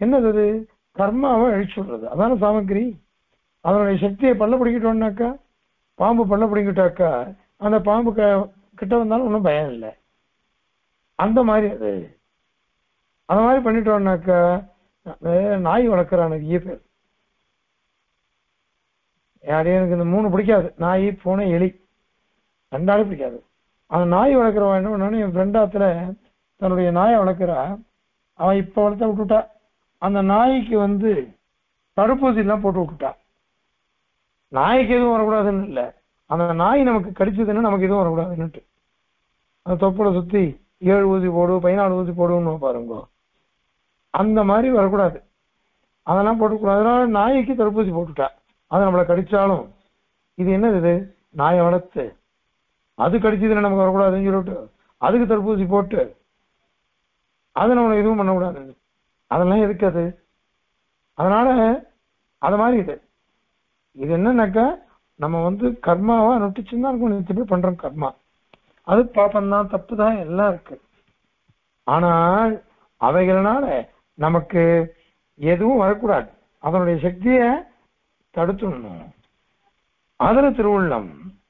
என்னது அது? கர்மாவை அழிச்சு விடுறது. அதான சாமக்கிரி. அதனுடைய சக்தியை பல்ல பிடிக்கிட்டோம்னாக்கா, பாம்பு பல்ல பிடிக்கிட்டாக்கா அந்த பாம்பு க கிட்ட வந்தாலும் ஒன்றும் பயம் இல்லை. அந்த மாதிரி அது. அந்த மாதிரி பண்ணிட்டோம்னாக்கா, நாய் வளர்க்குறான் நிறைய பேர். யாரையும் எனக்கு இந்த மூணு பிடிக்காது, நாய் பூனை எலி ரெண்டாலும் பிடிக்காது. அந்த நாய் வளர்க்குறவன் என்ன பண்ணான்னு, என் ஃப்ரெண்டாத்துல தன்னுடைய நாயை வளர்க்குறா. அவன் இப்போ வளர்த்த விட்டுட்டா. அந்த நாய்க்கு வந்து தடுப்பூசி எல்லாம் போட்டு விட்டுட்டா. நாய்க்கு எதுவும் வரக்கூடாதுன்னு இல்லை, அந்த நாய் நமக்கு கடிச்சதுன்னு நமக்கு எதுவும் வரக்கூடாதுன்னுட்டு அந்த தொப்புளை சுத்தி ஏழு ஊசி போடு பதினாலு ஊசி போடுன்னு பாருங்க. அந்த மாதிரி வரக்கூடாது, அதெல்லாம் போட்டுக்கூடாது. அதனால நாய்க்கு தடுப்பூசி போட்டுட்டா. அது நம்மளை கடிச்சாலும் இது என்னது, இது நாயை வளர்த்து அது கடிச்சதுன்னு நமக்கு வரக்கூடாதுன்னு சொல்லிட்டு அதுக்கு தடுப்பூசி போட்டு அது நம்மளை எதுவும் பண்ணக்கூடாது. அதெல்லாம் இருக்காது. அதனால அது மாதிரி இது இது என்னன்னாக்கா, நம்ம வந்து கர்மாவா நொட்டிச்சுன்னு தான் இருக்கும். நிறுத்தி போய் பண்றோம் கர்மா, அது பாப்பம்தான், தப்பு தான், எல்லாம் இருக்கு. ஆனால் அவைகள்னால நமக்கு எதுவும் வரக்கூடாது. அதனுடைய சக்தியை தடுத்துடணும். அதுல திருவுள்ளம்,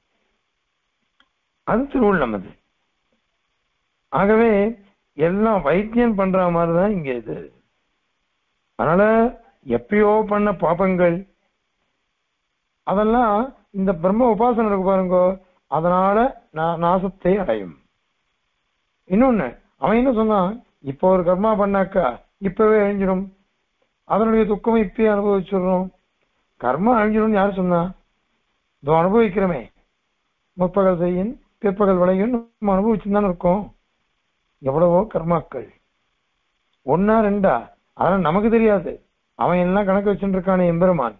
அது திருவுள்ளம் அது. ஆகவே எல்லாம் வைத்தியம் பண்ற மாதிரிதான் இங்க இது. அதனால எப்பயோ பண்ண பாபங்கள் அதெல்லாம் இந்த பிரம்ம உபாசனை இருக்கு பாருங்க, அதனால நாசத்தை அடையும். இன்னொன்னு அவன் என்ன சொன்னான், இப்போ ஒரு கர்மா பண்ணாக்கா இப்பவே அழிஞ்சிடும், அதனுடைய துக்கம் இப்பயே அனுபவிச்சிடுறோம். கர்மா அழிஞ்சிடும் யாரு சொன்னா? இதோ அனுபவிக்கிறோமே, முற்பகல் செய்யின் பிற்பகல் விளையும் நம்ம அனுபவிச்சுதான் இருக்கோம். எவ்வளவோ கர்மாக்கள், ஒன்னா ரெண்டா, அதெல்லாம் நமக்கு தெரியாது. அவன் எல்லாம் கணக்கு வச்சுட்டு இருக்கானே எம்பெருமான்,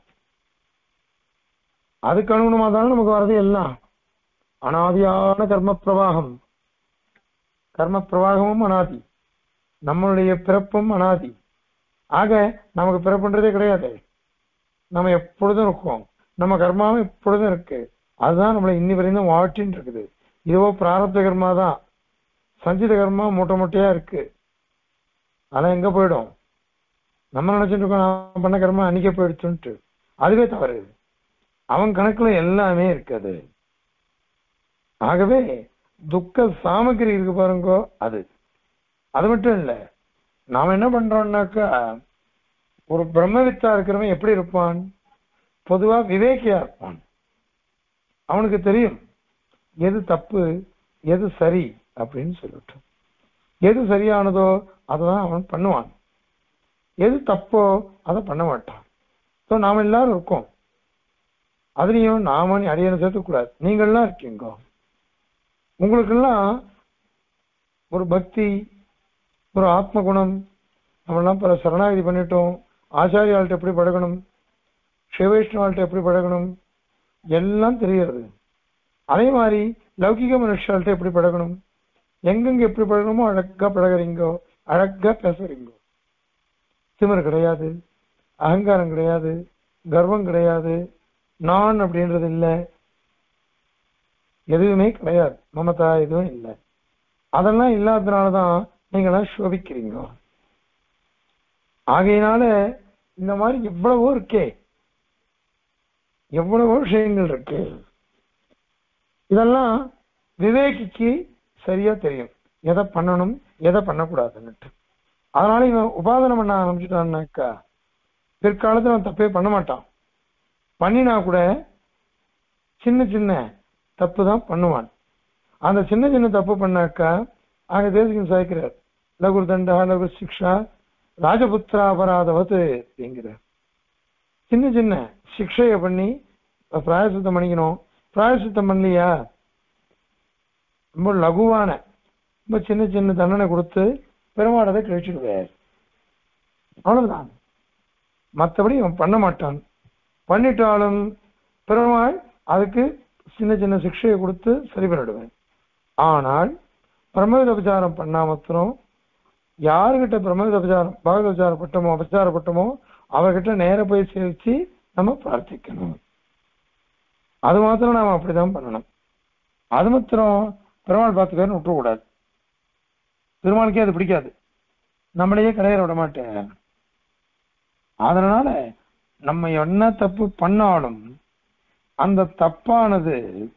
அதுக்கு அனுகுணமா தானே நமக்கு வர்றது எல்லாம். அனாதியான கர்ம பிரவாகம், கர்ம பிரவாகமும் அனாதி, நம்மளுடைய பிறப்பும் அனாதி. ஆக நமக்கு பிறப்புன்றதே கிடையாது, நம்ம எப்பொழுதும் இருக்கோம், நம்ம கர்மாவும் எப்பொழுதும் இருக்கு. அதுதான் நம்மளை இன்னி வரையும் வாட்டின்னு இருக்குது. இதுவோ பிராரப்த கர்மா தான், சஞ்சித கர்மா மூட்டை மூட்டையா இருக்கு. அதெல்லாம் எங்க போயிடும்? நம்ம நினைச்சிட்டு இருக்கோம் நான் பண்ண கர்மா அன்னைக்கே போயிடுச்சுன்ட்டு, அதுவே தவறு. அவன் கணக்குல எல்லாமே இருக்குது. ஆகவே துக்க சாமகிரி இருக்கு பாருங்கோ, அது அது மட்டும் இல்ல. நாம என்ன பண்றோம்னாக்கா, ஒரு பிரம்மவித்தா இருக்கிறவன் எப்படி இருப்பான்? பொதுவா விவேகியா இருப்பான். அவனுக்கு தெரியும் எது தப்பு எது சரி அப்படின்னு சொல்லிட்டு, எது சரியானதோ அதான் அவன் பண்ணுவான், எது தப்போ அதை பண்ண மாட்டான். ஸோ நாம எல்லாரும் இருக்கோம். அதுலயும் நாம அடியனை சேர்த்துக்கூடாது. நீங்கள்லாம் இருக்கீங்க, உங்களுக்கெல்லாம் ஒரு பக்தி ஒரு ஆத்ம குணம், நம்மெல்லாம் பல சரணாகதி பண்ணிட்டோம். ஆச்சாரியாள்கிட்ட எப்படி பழகணும், சிவவைஷ்ணவாள்கிட்ட எப்படி பழகணும் எல்லாம் தெரிகிறது. அதே மாதிரி லௌகிக மனுஷாள்கிட்ட எப்படி பழகணும், எங்கெங்க எப்படி பழகணுமோ அழகா பழகிறீங்கோ, அழகா பேசுறீங்கோ. திமிரு கிடையாது, அகங்காரம் கிடையாது, கர்வம் கிடையாது, நான் அப்படின்றது இல்லை, எதுவுமே கிடையாது, மமதா எதுவும் இல்லை. அதெல்லாம் இல்லாததுனாலதான் நீங்களாம் சோபிக்கிறீங்க. ஆகையினால இந்த மாதிரி எவ்வளவோ இருக்கே, எவ்வளவோ விஷயங்கள் இருக்கு. இதெல்லாம் விவேகிக்கு சரியா தெரியும் எதை பண்ணணும் எதை பண்ணக்கூடாதுன்னுட்டு. அதனால இவன் உபாதனை பண்ண ஆரம்பிச்சுட்டான்னாக்கா பிற்காலத்துல அவன் தப்பே பண்ண மாட்டான். பண்ணினா கூட சின்ன சின்ன தப்பு தான் பண்ணுவான். அந்த சின்ன சின்ன தப்பு பண்ணாக்கா ஆக தேசிகன் சாய்க்கிறார், லகுர் தண்டா லகு சிக்ஷா ராஜபுத்திரா அபராதவத்து அப்படிங்கிறார். சின்ன சின்ன சிக்ஷைய பண்ணி பிராயசித்தம் பண்ணிக்கணும். பிராயசித்தம் பண்ணலையா ரொம்ப லகுவான ரொம்ப சின்ன சின்ன தண்டனை கொடுத்து பெருமாளதை கழிச்சுடுவார். அவ்வளவுதான், மற்றபடி அவன் பண்ண மாட்டான். பண்ணிட்டாலும் பெருமாள் அதுக்கு சின்ன சின்ன சிக்ஷையை கொடுத்து சரி பண்ணிடுவேன். ஆனால் பிரம்மவித உபச்சாரம் பண்ணா மாத்திரம் யாருகிட்ட பிரம்மவித உபச்சாரம் பகவத் உபச்சாரப்பட்டமோ அபச்சாரப்பட்டமோ அவர்கிட்ட நேர போய் சேவிச்சு நம்ம பிரார்த்திக்கணும். அது மாத்திரம் நாம அப்படிதான் பண்ணணும். அது மாத்திரம் பெருமாள் பார்த்துக்காருன்னு விட்டுறக்கூடாது. பெருமாளுக்கே அது பிடிக்காது, நம்மளையே கடையிற விட மாட்டேன். அதனால நம்ம என்ன தப்பு பண்ணாலும் அந்த தப்பானது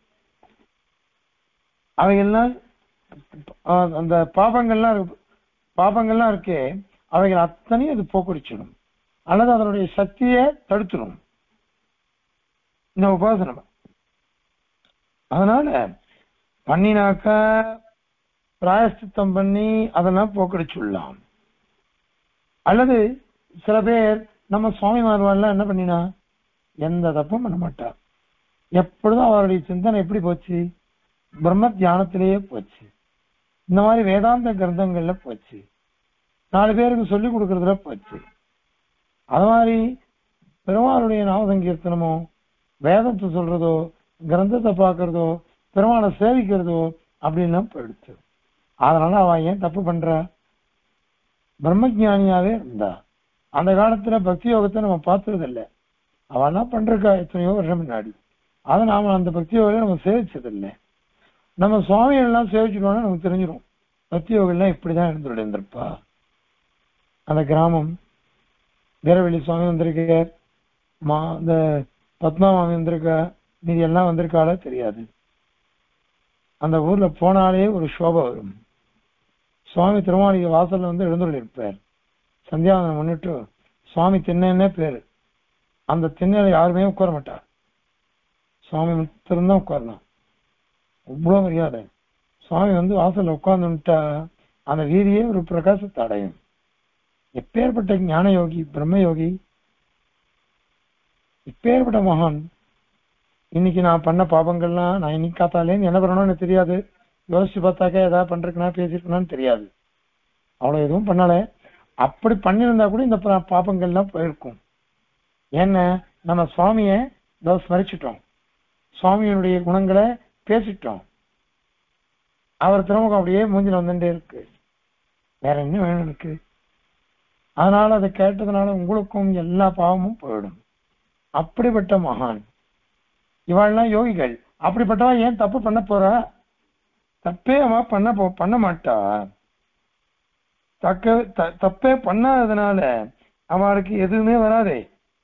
அவைகள்லாம் அந்த பாபங்கள்லாம் பாபங்கள்லாம் இருக்கே அவைகள் அத்தனையும் அது போக்குடிச்சிடும் அல்லது அதனுடைய சக்தியை தடுத்துடும் இந்த உபாசனை. அதனால பண்ணினாக்க பிராயஷ்சித்தம் பண்ணி அதெல்லாம் போக்கடிச்சுடலாம். அல்லது சில பேர் நம்ம சுவாமி மாறுவாள்லாம் என்ன பண்ணினா எந்த தப்பும் பண்ண மாட்டார். எப்பொழுதும் அவருடைய சிந்தனை எப்படி போச்சு? பிரம்ம தியானத்திலேயே போச்சு. இந்த மாதிரி வேதாந்த கிரந்தங்கள்ல போச்சு. நாலு பேருக்கு சொல்லிக் கொடுக்கறதுல போச்சு. அது மாதிரி பெருமாளுடைய நாம சங்கீர்த்தனமோ வேதத்தை சொல்றதோ கிரந்தத்தை பார்க்கறதோ பெருமாளை சேவிக்கிறதோ அப்படின்லாம் போயிடுச்சு. அதனால அவன் ஏன் தப்பு பண்றா? பிரம்மஜானியாவே இருந்தா. அந்த காலத்துல பக்தி யோகத்தை நம்ம பார்த்தது இல்லை. அவெல்லாம் பண்றக்கா எத்தனையோ வருஷம் முன்னாடி. அதை நாம அந்த பக்தி யோகத்தை நம்ம சேவிச்சது இல்லை. நம்ம சுவாமிகள் எல்லாம் சேவிச்சிட்டோம்னா நமக்கு தெரிஞ்சிடும் பக்தி யோகெல்லாம் இப்படிதான் இருந்துட்டு இருந்திருப்பா. அந்த கிராமம் வீரவெளி சுவாமி வந்திருக்கார், மா இந்த பத்மா மாமி வந்திருக்கா, மீதி எல்லாம் வந்திருக்காளோ தெரியாது. அந்த ஊர்ல போனாலே ஒரு சோபை வரும். சுவாமி திருமாளிகை வாசல்ல வந்து எழுந்துள்ள இருப்பார். சந்தியாவந்தனம் முன்னிட்டு சுவாமி திண்ணே பேரு. அந்த திண்ணையில யாருமே உட்கார மாட்டார். சுவாமி மட்டும்தான் உட்காரலாம். அவ்வளோ மரியாதை. சுவாமி வந்து வாசல்ல உட்கார்ந்துட்டா அந்த வீதியே ஒரு பிரகாசத்தை அடையும். எப்பேற்பட்ட ஞான யோகி, பிரம்ம யோகி, எப்பேற்பட்ட மகான். இன்னைக்கு நான் பண்ண பாபங்கள்லாம் நான் இன்னைக்கு காத்தாலேன்னு என்ன பண்ணணும்னு எனக்கு தெரியாது. யோசிச்சு பார்த்தாக்க ஏதாவது பண்றதுக்குன்னா பேசிருக்கணும்னு தெரியாது. அவ்வளோ எதுவும் பண்ணல. அப்படி பண்ணியிருந்தா கூட இந்த பாபங்கள்லாம் போயிருக்கும். ஏன்னா நம்ம சுவாமிய ஸ்மரிச்சிட்டோம், சுவாமியினுடைய குணங்களை பேசிட்டோம். அவர் திருமுகம் அப்படியே மூஞ்சில வந்துட்டே இருக்கு. வேற என்ன வேணும் இருக்கு? அதனால அதை கேட்டதுனால உங்களுக்கும் எல்லா பாவமும் போயிடும். அப்படிப்பட்ட மகான் இவாள்லாம் யோகிகள். அப்படிப்பட்டவா ஏன் தப்பு பண்ண போறா? தப்பே அவ பண்ண போ பண்ண மாட்டா. தக்க தப்பே பண்ணாததுனால அவளுக்கு எதுவுமே வராதே.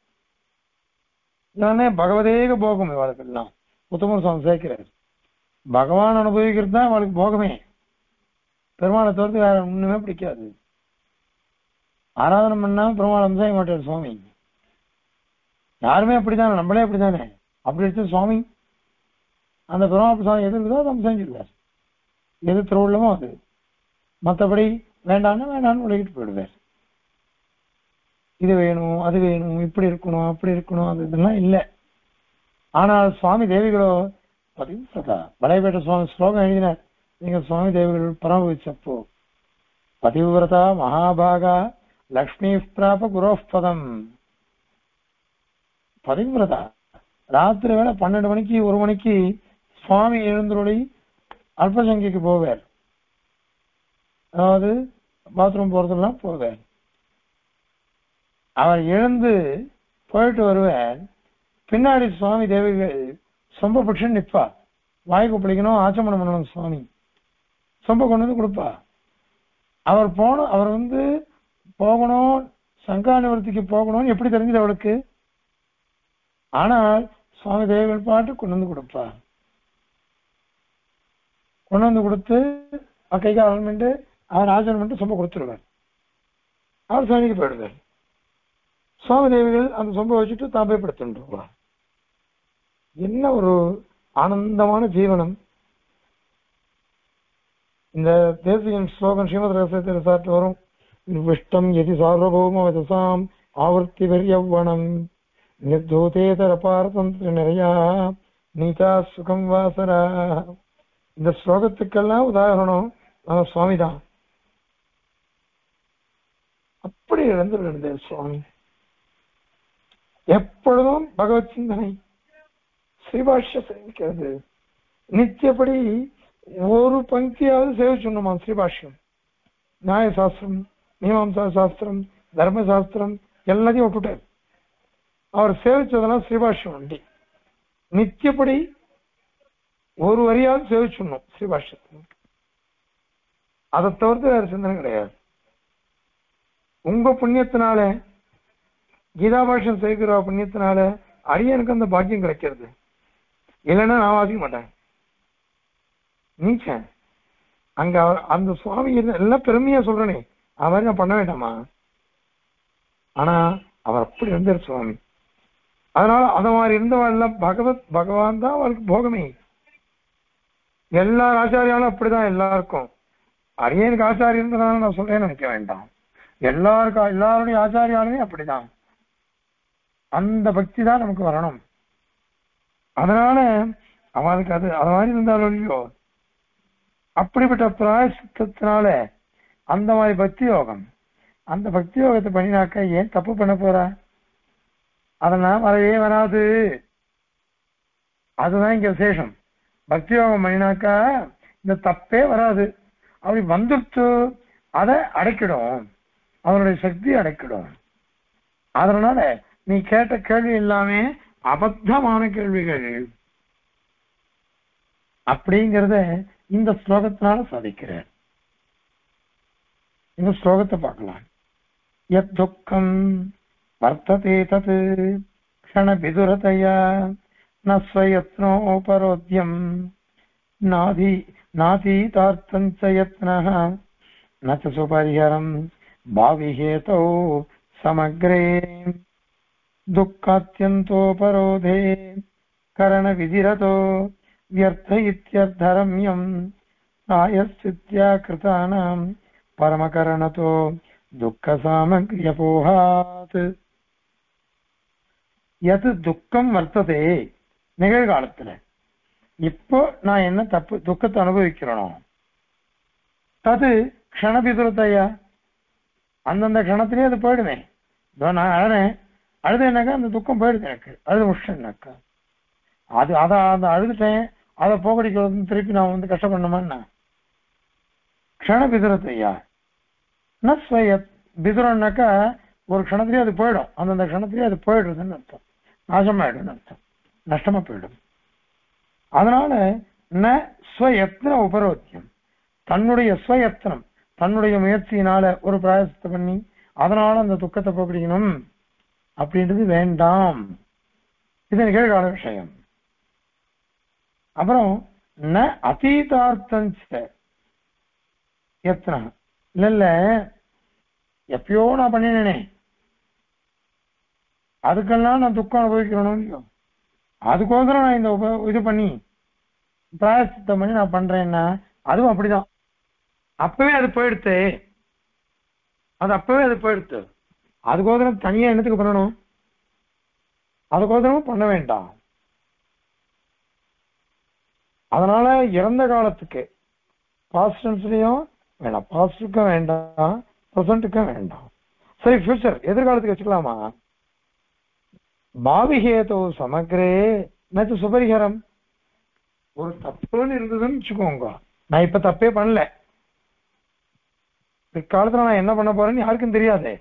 இவனே பகவதேக போகம். இவாளுக்கெல்லாம் உத்தமர் சுவாமி சேர்க்கிறார். பகவான் அனுபவிக்கிறது தான் அவளுக்கு போகமே. பெருமாளை தவிர்த்து வேற ஒண்ணுமே பிடிக்காது. ஆராதனை பண்ணா பெருமாள் அம்சாய மாட்டார் சுவாமி. யாருமே அப்படித்தானே, நம்மளே அப்படித்தானே. அப்படி எடுத்து சுவாமி அந்த பெருமாள் சுவாமி எது இருக்குதோ அதை செஞ்சிருவார். எது திருவுள்ளமோ அது. மற்றபடி வேண்டாம்னா வேண்டாம்னு விலகிட்டு போயிடுவார். இது வேணும், அது வேணும், இப்படி இருக்கணும், அப்படி இருக்கணும், அது இதெல்லாம் இல்லை. ஆனால் சுவாமி தேவிகளோ பதிவிரதா. வளைபேட்ட சுவாமி ஸ்லோகம் எழுதினார். நீங்க சுவாமி தேவிகள் பரமபிச்சப்போ பதிவிரதா மகாபாகா லக்ஷ்மி பிராப குரோப்பதம். பதிவிரதா ராத்திரி வேலை பன்னெண்டு மணிக்கு ஒரு மணிக்கு சுவாமி எழுந்தருளி அல்பசங்கிக்கு போவார். அதாவது பாத்ரூம் போறதெல்லாம் போவார். அவர் எழுந்து போயிட்டு வருவார். பின்னாடி சுவாமி தேவிகள் சொம்ப பட்சம் நிற்பா. வாய்க்கு பிடிக்கணும், ஆச்சமனம் பண்ணணும். சுவாமி சொம்ப கொண்டு வந்து கொடுப்பா. அவர் போன அவர் வந்து போகணும், சங்கா நிவர்த்திக்கு போகணும்னு எப்படி தெரிஞ்சது அவளுக்கு? ஆனால் சுவாமி தேவிகள் பாட்டு கொண்டு வந்து கொடுப்பா. கொண்டு வந்து கொடுத்து கைக்கு அரண்மெண்ட் அவர் ஆச்சரணம் பண்ணிட்டு சொம்ப கொடுத்துருவார். அவர் சுவாமிக்கு போயிடுவார். சுவாமி தேவிகள் அந்த சொம்ப வச்சுட்டு தான் போய் படுத்துருவா. என்ன ஒரு ஆனந்தமான ஜீவனம். இந்த தேசியன் ஸ்லோகம் ஸ்ரீமத் ரகசியத்தில் சாட்டு வரும். விஷ்டம் எதி சார்வபௌம வதசாம் ஆவர்த்தி வெறியவனம் நிர்தூதேதர பாரதந்திர நிறையா நீதா சுகம் வாசரா. இந்த ஸ்லோகத்துக்கெல்லாம் உதாரணம் நம்ம சுவாமி தான். அப்படி இழந்து சுவாமி எப்பொழுதும் பகவத் சிந்தனை, ஸ்ரீபாஷ்ய சேவிக்கிறது. நித்தியப்படி ஒரு பங்கியாவது சேவிச்சுடணுமா? ஸ்ரீபாஷ்யம், நியாய சாஸ்திரம், மீமாம்சா சாஸ்திரம், தர்ம சாஸ்திரம் எல்லாத்தையும் விட்டுட்டார். அவர் சேவிச்சதெல்லாம் ஸ்ரீபாஷ்யம் உண்டி. நித்தியப்படி ஒரு வரியாவது சேவிச்சுடணும் ஸ்ரீபாஷ்யத்தை. அதை தவிர்த்து வேற சிந்தனை கிடையாது. உங்க புண்ணியத்தினால கீதாபாஷம் செய்கிற புண்ணியத்தினால அரியனுக்கு அந்த பாக்கியம் கிடைக்கிறது. இல்லைன்னா நான் வாசிக்க மாட்டேன். நீச்சேன் அங்க அந்த சுவாமி எல்லாம் பெருமையா சொல்றனே அவர் நான் பண்ண வேண்டாமா? ஆனா அவர் அப்படி இருந்தார் சுவாமி. அதனால அத மாதிரி இருந்தவெல்லாம் பகவத் பகவான் தான் அவருக்கு போகமே. எல்லா ஆச்சாரியாலும் அப்படிதான் எல்லாருக்கும். அரியனுக்கு ஆச்சாரியம் இருந்ததுனால நான் சொல்றேன்னு நினைக்க வேண்டாம். எல்லாருக்கும் எல்லாருடைய ஆச்சாரியாலுமே அப்படிதான். அந்த பக்தி தான் நமக்கு வரணும். அதனால அவனுக்கு அது அது மாதிரி இருந்தாலும் இல்லையோ, அப்படிப்பட்ட பிராயசித்தத்தினால அந்த மாதிரி பக்தி யோகம், அந்த பக்தி யோகத்தை பண்ணினாக்க ஏன் தப்பு பண்ண போறா? அதெல்லாம் வரவே வராது. அதுதான் இங்க விசேஷம். பக்தி யோகம் பண்ணினாக்கா இந்த தப்பே வராது. அப்படி வந்துட்டு அதை அடைக்கிடும், அவனுடைய சக்தி அடைக்கிடும். அதனால நீ கேட்ட கேள்வி எல்லாமே அபத்தமான கேள்விகள் அப்படிங்கிறத இந்த ஸ்லோகத்தினால சாதிக்கிற. இந்த ஸ்லோகத்தை பார்க்கலாம். யத் துக்கம் வர்த்ததே தத் க்ஷண விதுரதயா ந ஸ்வயத்னோபரோத்யம் நாதி நாதீதார்த்தம் ச யத்னஹ ந ச சுபரிஹரம் பாவிஹேதோ சமக்ரே துக்காத்யந்தோபரோதே கரண விதிரதோ வியர்த்த இத்யர்த்தரம்யம் ஆயஸ்தித்யா கிருதானாம் பரமகரணதோ துக்க சாமக்ரியபோஹாத். எது துக்கம் வர்த்ததே, நிகழ்காலத்துல இப்போ நான் என்ன தப்பு துக்கத்தை அனுபவிக்கிறனோ, அது க்ஷணபிதுரத்தையா அந்தந்த க்ஷணத்திலேயே அது போயிடுமே. நான் அழறேன், அழுது என்னக்கா அந்த துக்கம் போயிடுது, எனக்கு அழுது முடிச்சேன்னாக்கா அது அதை அதை அழுதுட்டேன், அதை போகடிக்கிறது திருப்பி நான் வந்து கஷ்டப்படணுமான்னா க்ஷண பிதுரத்தையா ந ஸ்வயத் பிதுரன்னாக்கா ஒரு க்ஷணத்திலேயே அது போயிடும், அந்தந்த க்ஷணத்திலேயே அது போயிடுறதுன்னு அர்த்தம், நாசமாயிடும்னு அர்த்தம், நஷ்டமா போயிடும். அதனால ந ஸ்வயத்ன உபரோத்தியம், தன்னுடைய ஸ்வயத்னம் தன்னுடைய முயற்சியினால ஒரு பிரயாசத்தை பண்ணி அதனால அந்த துக்கத்தை போக்கடிக்கணும் அப்படின்றது வேண்டாம். இது நிகழ்கால விஷயம். அப்புறம் ந அதீதார்த்தஞ்ச எத்தனை இல்ல இல்ல எப்பயோ நான் பண்ணினேனே அதுக்கெல்லாம் நான் துக்கம் அனுபவிக்கணும், அதுக்கோசரம் நான் இந்த உப இது பண்ணி பிராயசித்தம் பண்ணி நான் பண்றேன்னா அதுவும் அப்படிதான். அப்பவே அது போயிடுத்து, அது அப்பவே அது போயிடுத்து, அதுக்கோசரம் தனியா என்னத்துக்கு பண்ணணும், அதுக்கோசரமும் பண்ண வேண்டாம். அதனால இறந்த காலத்துக்கு பாஸ்ட் டென்ஸ்லயும் வேண்டாம், பாஸ்டுக்கும் வேண்டாம், ப்ரெசன்ட்டுக்கும் வேண்டாம். சரி ஃபியூச்சர் எதிர்காலத்துக்கு வச்சுக்கலாமா? பாவிஹேதோ சமக்ரே நச்சு சுபரிகரம். ஒரு தப்புன்னு இருந்ததுன்னு வச்சுக்கோங்க, நான் இப்ப தப்பே பண்ணல, பிற்காலத்துல நான் என்ன பண்ண போறேன்னு யாருக்கும் தெரியாதே.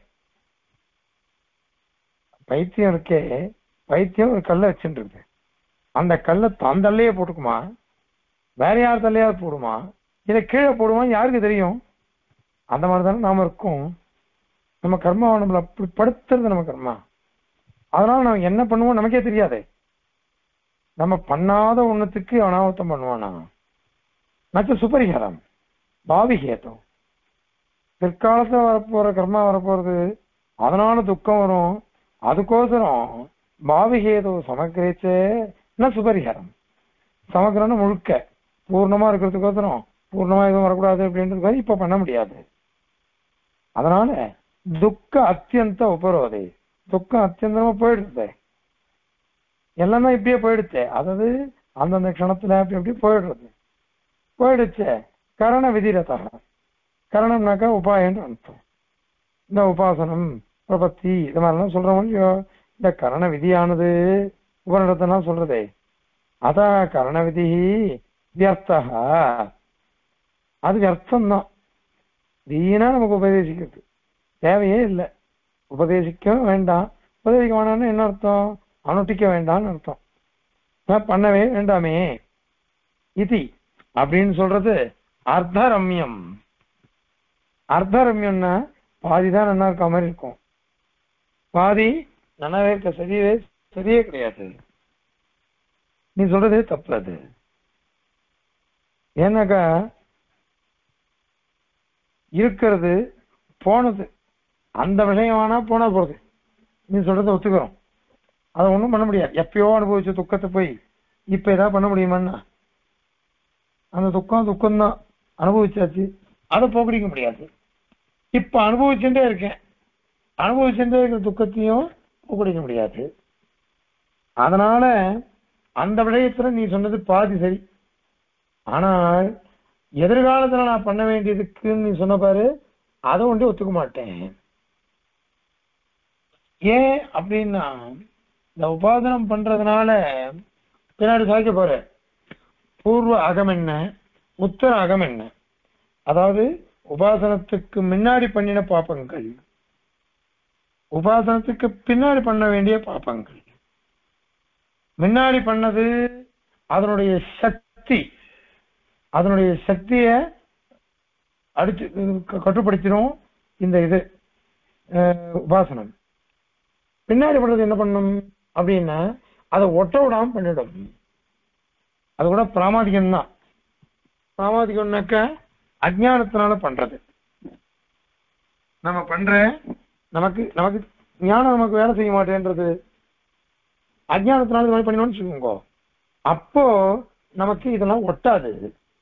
பைத்தியம் இருக்கே, பைத்தியம் ஒரு கல்லை வச்சுட்டு இருக்கு, அந்த கல்லை தன் தள்ளையே போட்டுக்குமா, வேற யார் தள்ளையாவது போடுமா, இதை கீழே போடுவான்னு யாருக்கு தெரியும்? அந்த மாதிரிதானே நாம இருக்கோம். நம்ம கர்மாவை நம்மளை அப்படி படுத்துறது நம்ம கர்மா. அதனால நம்ம என்ன பண்ணுவோம் நமக்கே தெரியாதே. நம்ம பண்ணாத ஒண்ணுத்துக்கு அனாவத்தம் பண்ணுவானா? நச்ச சுபரிகாரம் பாவிகேதம், பிற்காலத்துல வரப்போற கர்மா வரப்போறது, அதனால துக்கம் வரும், அதுக்கோசரம் பாவிகேதோ சமக்கிரேச்சே என்ன சுபரிகாரம். சமக்கிரம்னு முழுக்க பூர்ணமா இருக்கிறதுக்கோசரம் பூர்ணமா எதுவும் வரக்கூடாது அப்படின்றது இப்ப பண்ண முடியாது. அதனால துக்க அத்தியந்த உபரோதே, துக்கம் அத்தியந்தமா போயிடுது, எல்லாமே இப்படியே போயிடுச்சு, அதாவது அந்தந்த க்ஷணத்துல அப்படி அப்படி போயிடுறது போயிடுச்சு. கரண விதிரதாக, கரணம்னாக்கா உபாயன்னு அர்த்தம். இந்த உபாசனம் பிரபத்தி இது மாதிரிலாம் சொல்றோம் இல்லையோ, இந்த கரண விதியானது உபநிடத்தெல்லாம் சொல்றதே, அதான் கரண விதி வியர்த்தா, அது வியர்த்தம்தான். வீணா நமக்கு உபதேசிக்கிறது தேவையே இல்லை, உபதேசிக்க வேண்டாம். உபதேசிக்க வேண்டாம்னு என்ன அர்த்தம்? அனுஷ்டிக்க வேண்டாம்னு அர்த்தம், பண்ணவே வேண்டாமே. இதி அப்படின்னு சொல்றது அர்த்தரம்யம். அர்த்தரம்யம்னா பாதிதான் நல்லா இருக்க மாதிரி இருக்கும், பாதி நனவே இருக்க சரியே சரியே கிடையாது. நீ சொல்றதே தப்பு அது. ஏன்னாக்கா இருக்கிறது போனது, அந்த விஷயம் வேணா போனா போகுது, நீ சொல்றதை ஒத்துக்கிறோம். அதை ஒண்ணும் பண்ண முடியாது. எப்பயோ அனுபவிச்ச துக்கத்தை போய் இப்ப ஏதாவது பண்ண முடியுமான்னா, அந்த துக்கம் துக்கம்தான், அனுபவிச்சாச்சு, அதை போக்கடிக்க முடியாது. இப்ப அனுபவிச்சுட்டே இருக்கேன், அனுபவிச்சுட்டே இருக்கிற துக்கத்தையும் போக்கடிக்க முடியாது. அதனால அந்த விடயத்துல நீ சொன்னது பாதி சரி. ஆனால் எதிர்காலத்துல நான் பண்ண வேண்டியதுக்குன்னு நீ சொன்ன பாரு, அதை ஒன்றே ஒத்துக்க மாட்டேன். ஏன் அப்படின்னா, இந்த உபாசனம் பண்றதுனால பின்னாடி சாய்க்க போற பூர்வ அகம் என்ன, உத்தர அகம் என்ன, அதாவது உபாசனத்துக்கு முன்னாடி பண்ணின பாப்பங்கள், உபாசனத்துக்கு பின்னாடி பண்ண வேண்டிய பாப்பங்கள். முன்னாடி பண்ணது அதனுடைய சக்தி, அதனுடைய சக்திய அடிச்சு கட்டுப்படுத்திடும் இந்த இது உபாசனம். பின்னாடி பண்றது என்ன பண்ணும் அப்படின்னா, அதை ஒட்ட விடாம பண்ணிடும். அது கூட பிராமாதிகம் தான். பிராமாதிகம்னாக்க அஜ்ஞானத்தினால பண்றது. நம்ம பண்ற நமக்கு நமக்கு ஞானம் நமக்கு வேலை செய்ய மாட்டேன்றது அஜ்ஞானத்தினால இது மாதிரி பண்ணினோம்னு வச்சுக்கோங்க, அப்போ நமக்கு இதெல்லாம் ஒட்டாது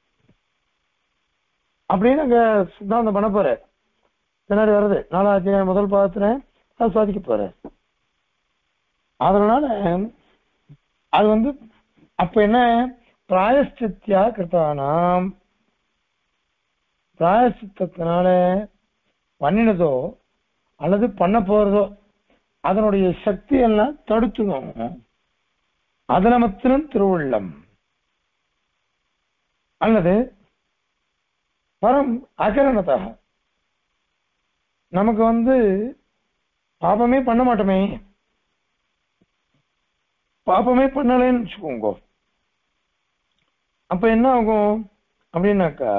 அப்படின்னு அங்க சித்தாந்தம் பண்ண போற. பின்னாடி வருது நாலாவது முதல் பாகத்துல அது சாதிக்க போற. அதனால அது வந்து அப்ப என்ன, பிராயஷ்சித்யா கிருத்தானாம், பிராயஷ்சித்தத்தினால பண்ணினதோ அல்லது பண்ண போறதோ அதனுடைய சக்தி எல்லாம் தடுத்துடும். அதுல மாத்திரம் திருவுள்ளம் அல்லது பரம் அகரணதாக நமக்கு வந்து பாபமே பண்ண மாட்டோமே, பாபமே பண்ணலன்னு வச்சுக்கோங்க, அப்ப என்ன ஆகும் அப்படின்னாக்கா,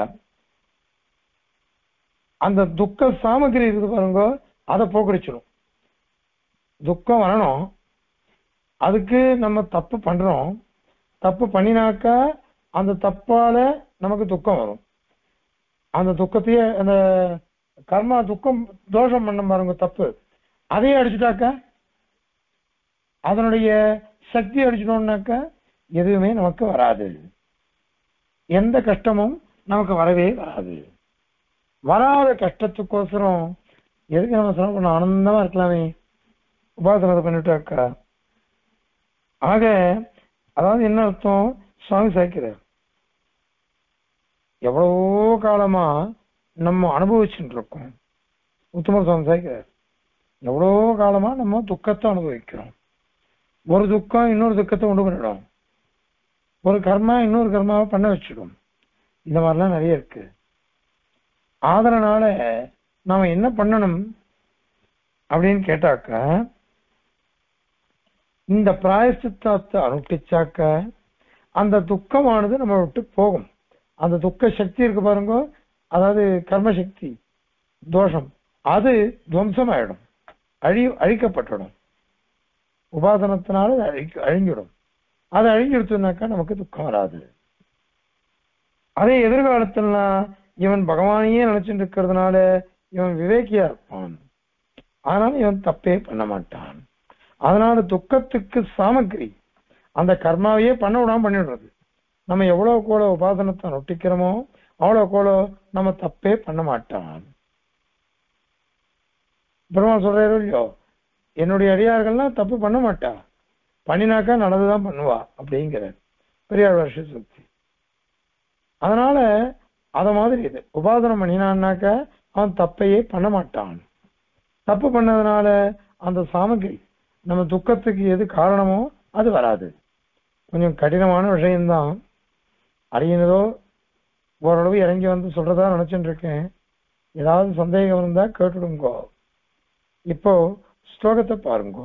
அந்த துக்க சாமகிரி இருக்குது பாருங்க, அதை போக்கடிச்சிடும். துக்கம் வரணும், அதுக்கு நம்ம தப்பு பண்றோம், தப்பு பண்ணினாக்கா அந்த தப்பால நமக்கு துக்கம் வரும். அந்த துக்கத்தையே அந்த கர்மா துக்கம் தோஷம் பண்ண பாருங்க தப்பு, அதையே அடிச்சுட்டாக்கா, அதனுடைய சக்தி அடிச்சிட்டோம்னாக்கா எதுவுமே நமக்கு வராது, எந்த கஷ்டமும் நமக்கு வரவே வராது. வராத கஷ்டத்துக்கோசரம் எதுக்கு நம்ம சிரமம் பண்ண, ஆனந்தமா இருக்கலாமே உபாசனத்தை பண்ணிட்டாக்கா. ஆக அதாவது என்ன அர்த்தம், சுவாமி சாய்க்கிறார், எவ்வளவோ காலமா நம்ம அனுபவிச்சுட்டு இருக்கோம். உத்தம சுவாமி சாய்க்கிறார், எவ்வளோ காலமா நம்ம துக்கத்தை அனுபவிக்கிறோம். ஒரு துக்கம் இன்னொரு துக்கத்தை உண்டு பண்ணிடும், ஒரு கர்மா இன்னொரு கர்மாவை பண்ண வச்சிடும். இந்த மாதிரிலாம் நிறைய இருக்கு. அதனால நாம என்ன பண்ணணும் அப்படின்னு கேட்டாக்க, இந்த பிராயசித்தத்தை அனுஷ்டிச்சாக்க அந்த துக்கமானது நம்ம விட்டு போகும். அந்த துக்க சக்தி இருக்கு பாருங்க, அதாவது கர்மசக்தி தோஷம், அது துவம்சமாயிடும், அழி அழிக்கப்பட்டுடும். உபாசனத்தினால அழி அழிஞ்சிடும். அதை அழிஞ்சிடுச்சுனாக்கா நமக்கு துக்கம் வராது. அதே எதிர்காலத்திலாம் இவன் பகவானையே நினைச்சுட்டு இருக்கிறதுனால இவன் விவேக்கியா இருப்பான், அதனால இவன் தப்பே பண்ண மாட்டான். அதனால துக்கத்துக்கு சாமகிரி அந்த கர்மாவையே பண்ண விடாம பண்ணிடுறது. நம்ம எவ்வளவு கூட உபாசனத்தை நொட்டிக்கிறோமோ அவ்வளவு கூட நம்ம தப்பே பண்ண மாட்டான். பிரம்மா சொல்றாரு இல்லையோ, என்னுடைய அடியார்கள்லாம் தப்பு பண்ண மாட்டா, பண்ணினாக்கா நடந்துதான் பண்ணுவா அப்படிங்கிற பெரியார் வருஷ சுத்தி. அதனால அத மாதிரி இது உபாசனம் பண்ணினான்னாக்கா அவன் தப்பையே பண்ண மாட்டான். தப்பு பண்ணதுனால அந்த சாமகிரி நம்ம துக்கத்துக்கு எது காரணமோ அது வராது. கொஞ்சம் கடினமான விஷயம்தான், அறியினதோ ஓரளவு இறங்கி வந்து சொல்றதா நினைச்சுட்டு இருக்கேன். ஏதாவது சந்தேகம் இருந்தா கேட்டுடுங்கோ. இப்போ ஸ்லோகத்தை பாருங்கோ.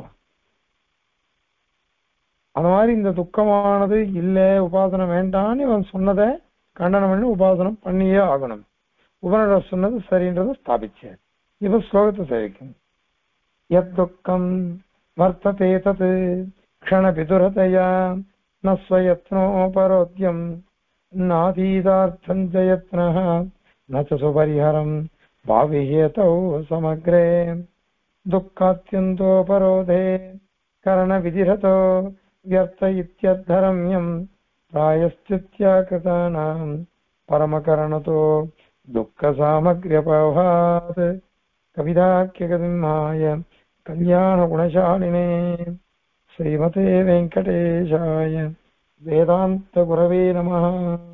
அந்த மாதிரி இந்த துக்கமானது இல்ல, உபாசனம் வேண்டான்னு இவன் சொன்னதை கண்டனம் பண்ணி உபாசனம் பண்ணியே ஆகணும். உபனிட சொன்னது சரின்றதை ஸ்தாபிச்ச. இப்ப ஸ்லோகத்தை சேவிக்கும். எத் துக்கம் वर्तते तत् क्षणविदुरतया न स्वयत्नोपरोध्यम् नाधीदार्थं च यत्नः न च सुपरिहरं भाविहेतौ समग्रे दुःखात्यन्तोपरोधे करणविधिरतो व्यर्थ इत्यद्धरम्यं प्रायश्चित्याकृतानां परमकरणतो दुःखसामग्र्यपभात् कविदाख्यगतिमाय कल्याणगुणशालिने श्रीमते वेङ्कटेशाय वेदान्तगुरवे नमः।